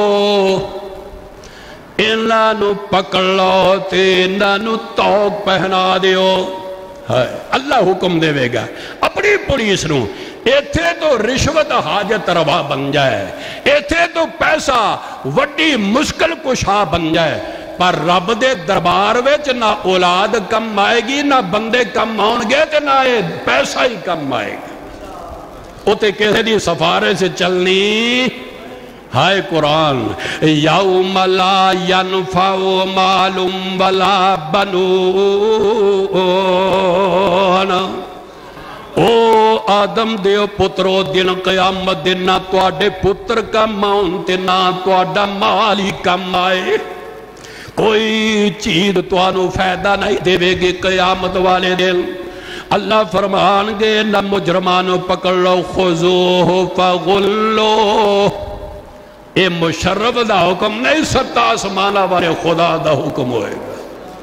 انہاں نو پکڑ لو تے انہاں نو توق پہنا دیو. اللہ حکم دے گا اپنی پولیس نو. ایتھے تو رشوت حاجت روا بن جائے, ایتھے تو پیسہ وڈی مشکل کشا بن جائے, پر رب دے دربار وچ نہ اولاد کم آئے گی نہ بندے کم آن گے تے نہ پیسہ ہی کم آئے گا. اوتے کہے دی سفارے سے چلنی ہائے قرآن. یوم لا ینفع مال ولا بنون. او آدم دیو پترو دن قیامت دن نہ تواڈے پتر کم آن تے نہ تواڈا مال ہی کم آئے. کوئی چیز توانو فائدہ نہیں دے گی قیامت والے دن. اللہ فرمان گے نہ مجرمانو پکڑ لو خذوہ فغلو. اے مشرف دا حکم نہیں ستا آسمانہ والے خدا دا حکم ہوئے گا.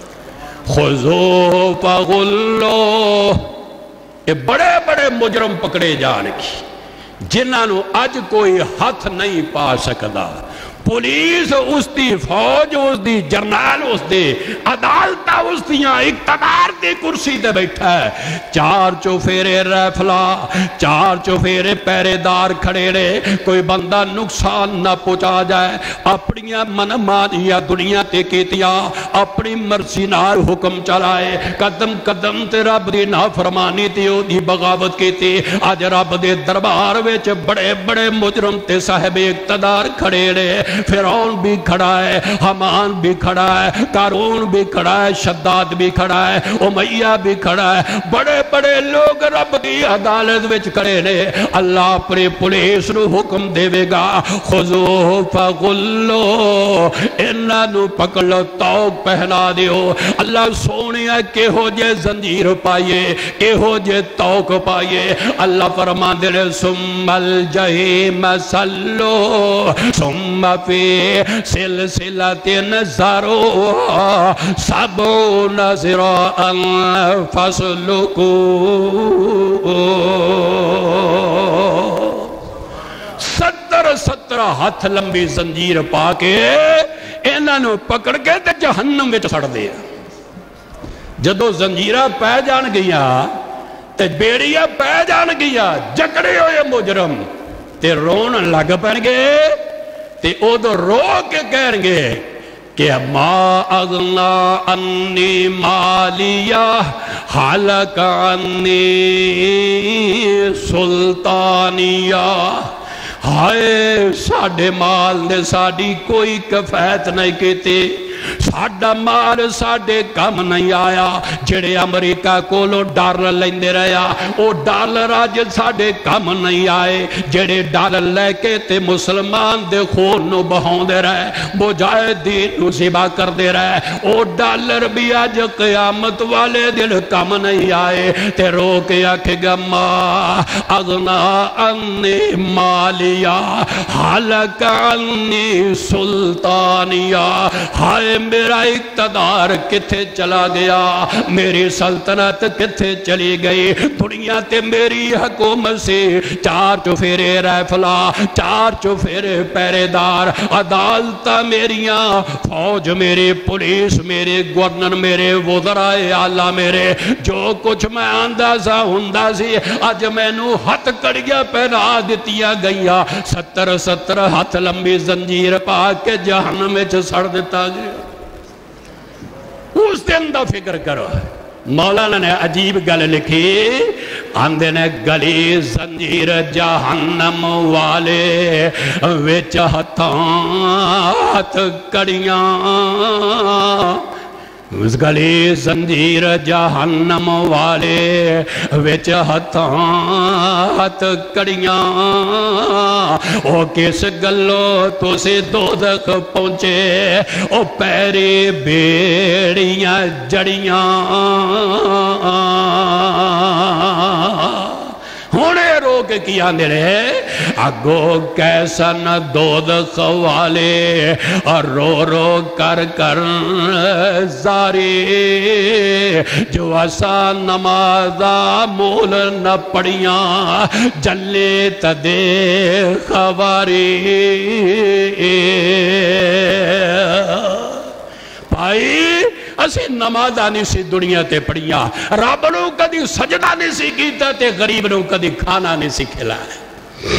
خذوہ فغلو. اے بڑے بڑے مجرم پکڑے جان کی جنہاں نو اج کوئی ہاتھ نہیں پا سکدا. پولیس اس دی, فوج اس دی, جرنال اس دی, عدالتہ اس دیاں اقتدار دی کرسی دے بیٹھا ہے. چار چوفیرے ریفلا, چار چوفیرے پیرے دار کھڑے رہے, کوئی بندہ نقصان نہ پہنچا جائے. اپنیاں منمانیاں دنیا تے کیتیاں اپنی مرضی نال حکم چلائے. قدم قدم تے رب دی نافرمانی تے او دی بغاوت کیتی. آج رب دے دربار وچ بڑے بڑے مجرم تے صاحب اقتدار کھڑے رہے. فرعون بھی کھڑا ہے, حمان بھی کھڑا ہے, قارون بھی کھڑا ہے, شداد بھی کھڑا ہے, امیہ بھی کھڑا ہے. بڑے بڑے لوگ رب دی عدالت وچ کھڑے نے. اللہ اپنے پولیس نو حکم دے گا خذوہ فغلو. انہاں نو پکڑ لو توق پہنا دیو. اللہ سونیا کہ ہو جے زنجیر پائیے, کہ ہو جے توق پائیے. اللہ فرمان دے ثم الجحیم صلو ثم فی سلسلۃ ذرعها سبعون ذراعا فاسلکوہ. ستر ستر ہاتھ لمبی زنجیر پا کے انہاں نو پکڑ کے تے جہنم وچ سڑ دے. جدو زنجیرہ پہ جان گیا تے بیڑیاں پہ جان گیا, جکڑے ہوئے مجرم تے رون لگ پہن گے. تے او دو رو کے کہیں گے کہ ما اغنا انی مالیہ حلق انی سلطانیہ. ہائے ساڑھے مال نے ساڑھی کوئی کفایت نہیں کیتے, ساڑھا مال ساڑھے کم نہیں آیا. جڑے امریکہ کو لو ڈالر لیندے رہیا او ڈالر آج ساڑھے کم نہیں آئے. جڑے ڈالر لے کے تے مسلمان دے خون نو بہون دے رہے, مجاہدین نو ذبح کر دے رہے, او ڈالر بھی آج قیامت والے دن کم نہیں آئے. تے رو کے آکھے گا ما اغنا انی مالیہ حلق انی سلطانیہ. ہائے میرا اقتدار کتھے چلا گیا, میری سلطنت کتھے چلی گئی. دنیا تے میری حکومت سے چار چوفیرے ریفلا, چار چوفیرے پیرے دار, عدالتہ میریاں, فوج میری, پولیس میرے, گورنر میرے, وزرائے اعلیٰ میرے, جو کچھ میں اندازہ ہندہ سی آج میں نو ہاتھ کڑیا پہنا دیتیا گیا. ستر ستر ہاتھ لمبی زنجیر پا کے جہنم میں سڑ دیتا گیا. اس دن دا فکر کرو. مولانا نے عجیب گل لکھی, آندے نے گلی زنجیر جہنم والے وچ ہتھاں ہتھ کڑیاں, اس گلی زنجیر جہنم والے وچ ہتھاں ہتھ کڑیاں او کس گلو تو سے دوزخ پہنچے او پیری بیڑیاں جڑیاں ہونے رو کے کیا نرے اگو کیسن دوزخ والے رو رو کر کر زاری جو ایسا نمازہ مول نہ پڑیاں جلے تدے خواری بھائی اسی نمازہ نہیں سی دنیا تے پڑیاں رب نو کدی سجدہ نہیں سی کیتا تے غریب نو کدی کھانا نہیں سی کھلایا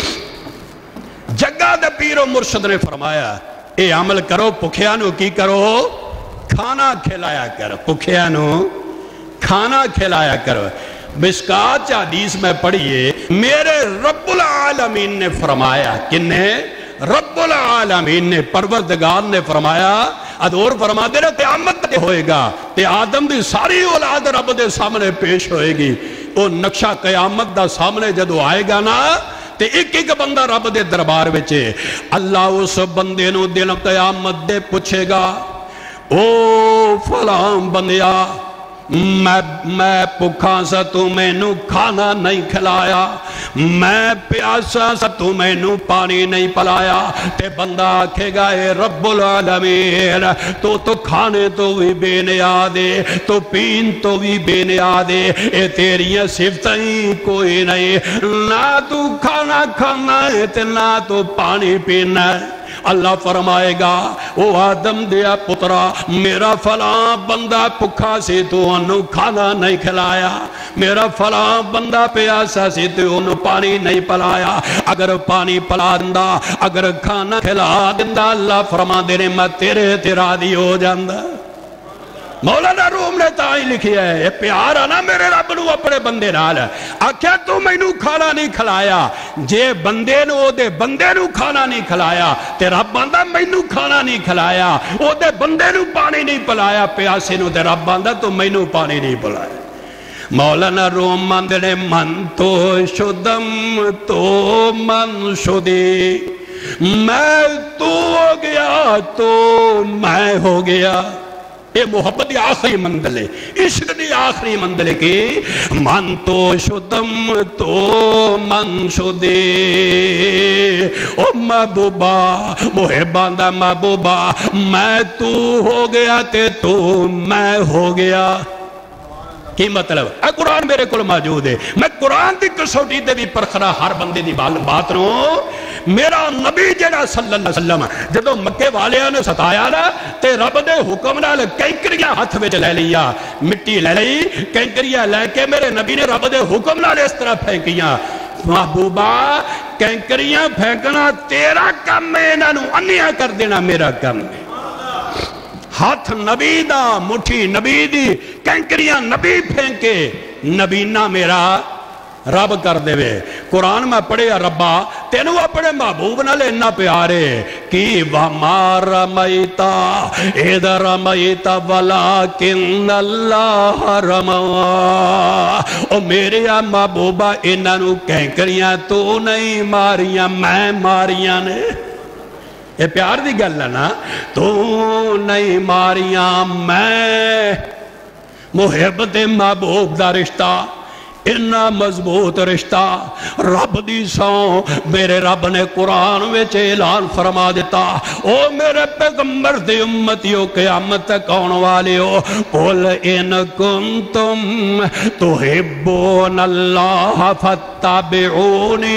جگہ دے پیر و مرشد نے فرمایا اے عمل کرو پکھیا نو کی کرو کھانا کھلایا کرو پکھیا نو کھانا کھلایا کرو مشکات حدیث میں پڑھئے میرے رب العالمین نے فرمایا کنے رب العالمین نے پروردگار نے فرمایا ادور فرما دے رہا قیامت تے ہوئے گا تے آدم دی ساری اولاد رب دے سامنے پیش ہوئے گی وہ نقشہ قیامت دا سامنے جدو آئے گا نا تے ایک ایک بندہ رب دے دربار وچے اللہ اس بندے نو دن قیامت دے پوچھے گا او فلان بندیا میں میں پکھا سا تو میں نو کھانا نہیں کھلایا میں پیاسا سا تو میں نو پانی نہیں پلایا تے بندہ آکھے گا اے رب العالمین تو تو کھانے تو بھی بے نیادے تو پین تو بھی بے نیادے اے تیریاں صفتیں کوئی نہیں نہ تو کھانا کھانا ہے تے نہ تو پانی پینا ہے اللہ فرمائے گا او آدم دیا پترا میرا فلاں بندہ پکھا سے تو انہوں کھانا نہیں کھلایا میرا فلاں بندہ پیاسا سے تو انہوں پانی نہیں پلایا اگر پانی پلا دندہ اگر کھانا کھلا دندہ اللہ فرما دینے میں تیرے تیرا دی ہو جاندہ مولانا روم نے تائی لکھی ہے یہ پیار ہے نا میرے رب نو اپنے بندے نال آکھیا تو میں نو کھانا نہیں کھلایا جے بندے نو دے بندے نو کھانا نہیں کھلایا تے رب باندھا میں نو کھانا نہیں کھلایا او دے بندے نو پانی نہیں پلایا پیاسے نو دے رب باندھا تو میں نو پانی نہیں پلایا مولانا روم مندنے من تو شدم تو من شدی میں تو ہو گیا تو میں ہو گیا یہ محبت دی آخری منزل ہے عشق دی آخری منزل ہے کہ من تو شدم تو من شدے او محبوبہ محبان دا محبوبہ میں تو ہو گیا تے تو میں ہو گیا کی مطلب اے قرآن میرے کل موجود ہے میں قرآن دی کسوٹی دے بھی پرخرا ہر بندے دی بات رو میرا نبی جڑا صلی اللہ علیہ وسلم جدو مکے والے نے ستایا نا تے رب دے حکم نال کینکریاں ہاتھ وچ لے لیا مٹی لے لئی کینکریاں لے کے میرے نبی نے رب دے حکم نال اس طرح پھینکیاں محبوبہ کینکریاں پھینکنا تیرا کم ہے انہوں انیاں کر دینا میرا کم ہے ہاتھ نبی دا مٹھی نبی دی کینکریاں نبی پھینکے نبینا میرا رب کر دے وے قرآن میں پڑھے یا ربا تینو اپنے محبوب نہ لینا پیارے کی وَمَا رَمَيْتَ اِذْ رَمَيْتَ وَلَكِنَّ اللَّهَ رَمَى او میرے محبوبہ انہوں کینکریاں تو نہیں ماریاں میں ماریاں نے یہ پیار دی گل ہے نا تو نہیں ماریاں میں محبت محبوب دا رشتہ اتنا مضبوط رشتہ رب دی سو میرے رب نے قرآن وچ اعلان فرما دیتا او میرے پیغمبر دی امتیوں قیامت تک آنے والے ہو قل ان کنتم تحبون اللہ فاتبعونی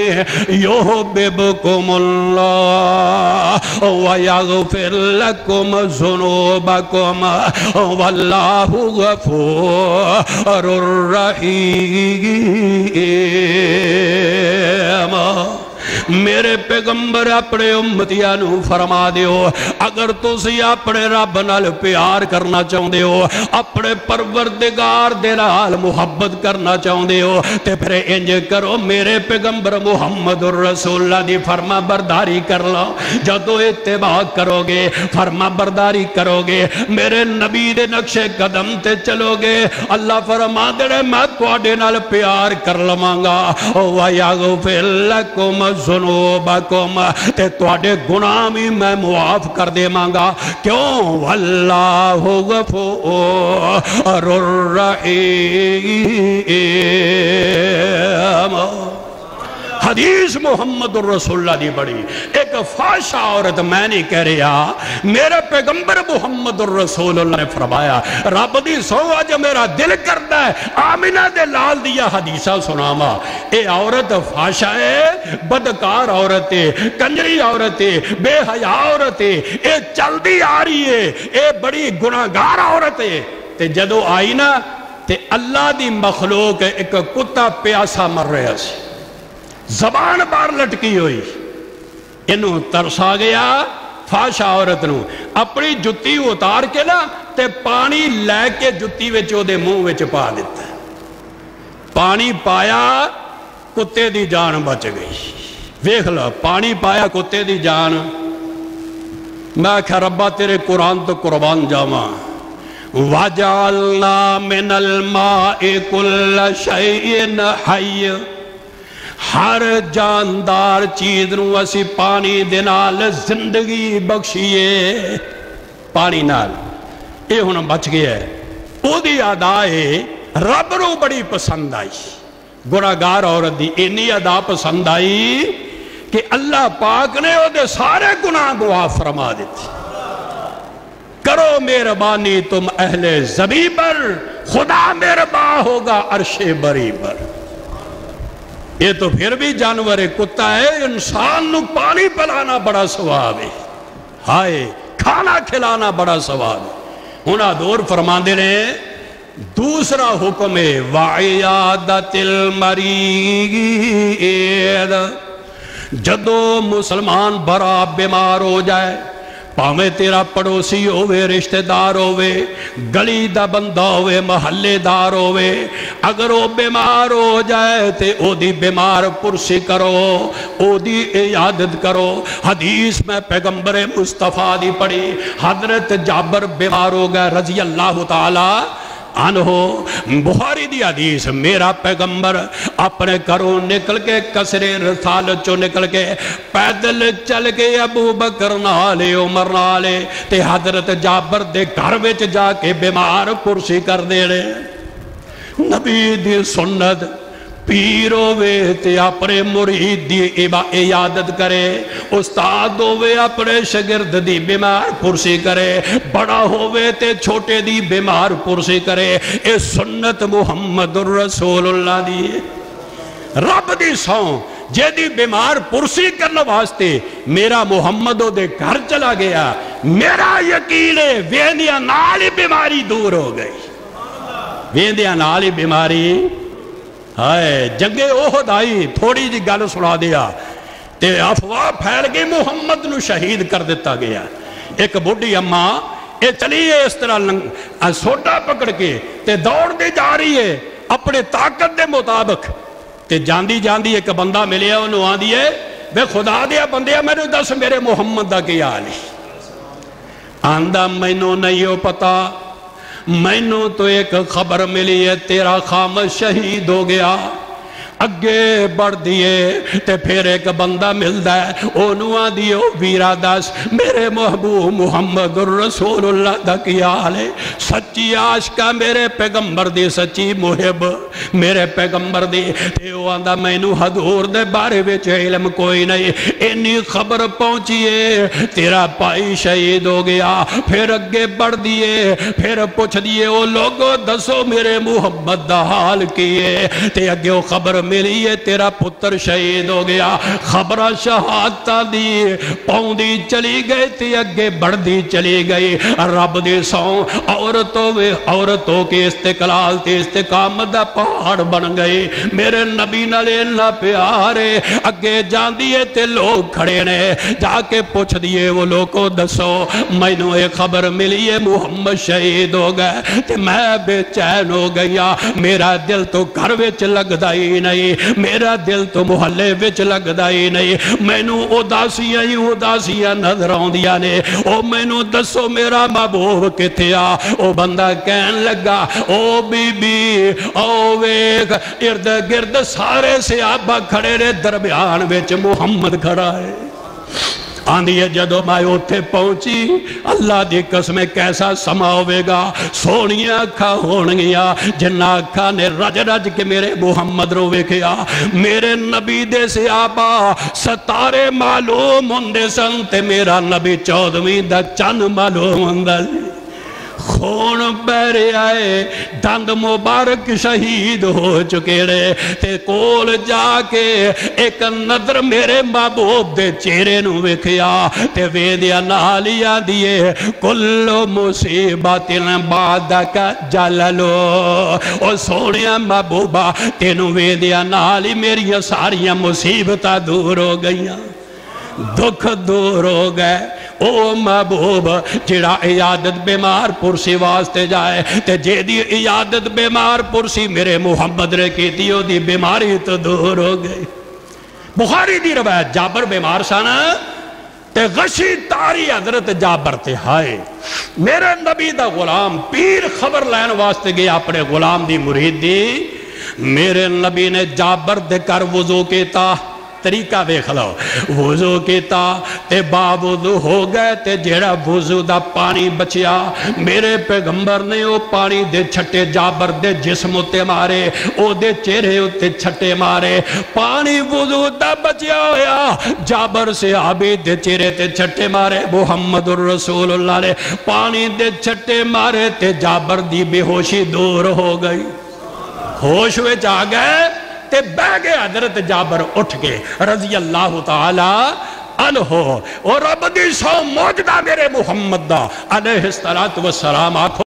یحببکم اللہ ویغفر لکم ذنوبکم واللہ غفور الرحیم میرے پیغمبر اپنے امتیاں نو فرما دیو اگر تسی اپنے رب نال پیار کرنا چاہندے ہو اپنے پروردگار دے نال محبت کرنا چاہندے ہو تے پھر انج کرو میرے پیغمبر محمد الرسول اللہ دی فرما برداری کر لو جدو اتباع کرو گے فرما برداری کرو گے میرے نبی دے نقش قدم تے چلو گے اللہ فرما دے میں تواڈے نال پیار کر لواں گا وَيَغْفِرْ لَكُمْ ذُنُوبَكُمْ تے تواڈے گناہ بھی میں معاف کر دے مانگا کیوں واللہ غفور الرحیم حدیث محمد الرسول اللہ دی بڑی ایک فاشا عورت میں نہیں کہہ رہا میرے پیغمبر محمد الرسول اللہ نے فرمایا رب دی سو آج میرا دل کرتا ہے آمینہ دے لال دیا حدیثہ سناما اے عورت فاشا ہے بدکار عورت ہے کنجری عورت ہے بے حیا عورت ہے اے چل دی آ رہی ہے اے بڑی گناہگار عورت ہے تے جدو آئی نا تے اللہ دی مخلوق ایک کتا پیاسا مر رہا سی زبان بار لٹکی ہوئی انہوں ترسا گیا فاشا عورت نو اپنی جتی اتار کے نا تے پانی لے کے جتی وچو دے منہ وچ پا دیتا ہے پانی پایا کتے دی جان بچ گئی ویکھ لو پانی پایا کتے دی جان میں کہا ربا تیرے قرآن تو قربان جاواں وَجَعَلْنَا مِنَ الْمَاءِ كُلَّ شَيْءٍ حَيٍّ ہر جاندار چیز نو اسی پانی دے نال زندگی بخشیے پانی نال اے ہونا بچ گیا ہے او دی آدائے رب نو بڑی پسند آئی گناہگار عورت دی اینی ادا پسند آئی کہ اللہ پاک نے او دے سارے گناہ معاف فرما دیتی کرو مہربانی تم اہل زمین پر خدا مہربان ہوگا عرش بری پر یہ تو پھر بھی جانور کتا ہے انسان نو پانی پلانا بڑا ثواب ہے ہائے کھانا کھلانا بڑا ثواب ہے انہاں دور فرماندے نے دوسرا حکم ہے وَعِيَادَةِ الْمَرِيضِ جدو مسلمان بڑا بیمار ہو جائے پاویں تیرا پڑوسی ہوئے رشتہ دار ہوئے گلی دا بندہ ہوئے محلے دار ہوئے اگر وہ بیمار ہو جائے تے او دی بیمار پرسی کرو او دی عیادت کرو حدیث میں پیغمبر مصطفیٰ دی پڑھی حضرت جابر بیمار ہو گئے رضی اللہ تعالی عنہ بخاری دی حدیث میرا پیغمبر اپنے گھروں نکل کے کسرے رسالت چو نکل کے پیدل چل کے ابو بکر نالے عمر نالے تے حضرت جابر دے گھر وچ جا کے بیمار کرسی کر دے لے نبی دی سنت پیر ہوئے تے اپنے مرید دی عیادت کرے استاد ہوئے اپنے شگرد دی بیمار پرسی کرے بڑا ہوئے تے چھوٹے دی بیمار پرسی کرے اے سنت محمد الرسول اللہ دی رب دی سوں جے دی بیمار پرسی کرنا واسطے میرا محمد دے گھر چلا گیا میرا یقین ہے ویندیاں نالی بیماری دور ہو گئی ویندیاں نالی بیماری ہائے جنگے اوہد آئی تھوڑی جی گل سنا دیا تے افواہ پھیل گئی محمد نو شہید کر دیتا گیا ایک بڑی اماں اے چلی ہے اس طرح سوٹا پکڑ کے تے دوڑ دی جا رہی ہے اپنے طاقت دے مطابق تے جاندی جاندی ایک بندہ ملیا انہوں آن دیئے بے خدا دیا بندیا میں نے دس میرے محمد دا کیا آلی آندہ میں نو نہیں ہو پتا میں نو تو ایک خبر ملی ہے تیرا خامد شہید ہو گیا اگے بڑھ دیئے تے پھر ایک بندہ ملدا ہے اونوہ دیو ویرا دس میرے محبوب محمد الرسول اللہ دا کیا حالے سچی عاشقہ میرے پیغمبر دی سچی محب میرے پیغمبر دی تے وہ آندہ میں نو حضور دے بارے وچ علم کوئی نہیں انی خبر پہنچیے تیرا پائی شہید ہو گیا پھر اگے بڑھ دیئے پھر پوچھ دیئے وہ لوگوں دسو میرے محمد دا حال کیے تے اگے وہ خبر ملی ہے تیرا پتر شہید ہو گیا، خبر شہادتہ دی پاؤں دی چلی گئی تھی اگے بڑھ دی چلی گئی، رب دی سوں عورتوں وے عورتوں کے استقلال تے استقامت دا پہاڑ بن گئی، میرے نبی نالے نہ پیارے اگے جان دیئے تے لوگ کھڑے نے، جا کے پوچھ دیئے وہ لوگ کو دسو میں نے ایک خبر ملی ہے محمد شہید ہو گئے، تے میں بے چین ہو گیا، میرا دل تو گھر وچ لگ دائی نہیں، میرا دل تو محلے وچ لگ دائی نہیں، میں نے اداسیاں ہی اداسیاں نظر آن دیا نے، او میں نے دسو میرا محبوب کتیا، او بندہ کہن لگا او بی بی او ویک ارد گرد سارے صحابہ کھڑے رہے، درمیان وچ محمد کھڑا ہے، آندھی ہے جدو میں اوٹھے پہنچی اللہ دی قسم کیسا سما ہوئے گا، سونیاں اکھا ہونگیا جنہ اکھا نے رج رج کے میرے محمد روے کیا، میرے نبی دے صحابہ ستارے معلوم ہوندے سن تے میرا نبی چودویں دا چند معلوم ہوندہ خون بہرے آئے، دند مبارک شہید ہو چکے رہے، تے کول جا کے ایک نظر میرے محبوب دے چہرے نو وکھیا، تے ویدیا نالیا دیئے کل مصیبت بعدک جللو، او سونیا محبوبہ تینو ویدیا نالی میری ساریاں مصیبتہ دور ہو گئیاں، دکھ دور ہو گئے، او محبوب جڑا عیادت بیمار پرسی واسطے جائے تے جے دی عیادت بیمار پرسی میرے محمد نے کی دیو دی بیماری تو دور ہو گئی، بخاری دی روایت جابر بیمار سانا تے غشی تاری حضرت جابر تے ہائے میرے نبی دا غلام پیر خبر لین واسطے گیا اپنے غلام دی مرید دی، میرے نبی نے جابر دے کر وضو کیتا، طریقہ دیکھ لو، وضو کیتا تے با وضو ہو گئے تے جیڑا وضو دا پانی بچیا میرے پیغمبر نے او پانی دے چھٹے جابر دے جسم تے مارے، او دے چہرے تے چھٹے مارے، پانی وضو دا بچیا ہویا جابر صحابی دے چہرے تے چھٹے مارے، محمد الرسول اللہ نے پانی دے چھٹے مارے تے جابر دی بے ہوشی دور ہو گئی، ہوش وچ آ گئے تے بہ گئے حضرت جابر اٹھ گئے رضی اللہ تعالی عنہ، اور رب دی سو موجدہ میرے محمد دا علیہ السلام آکھو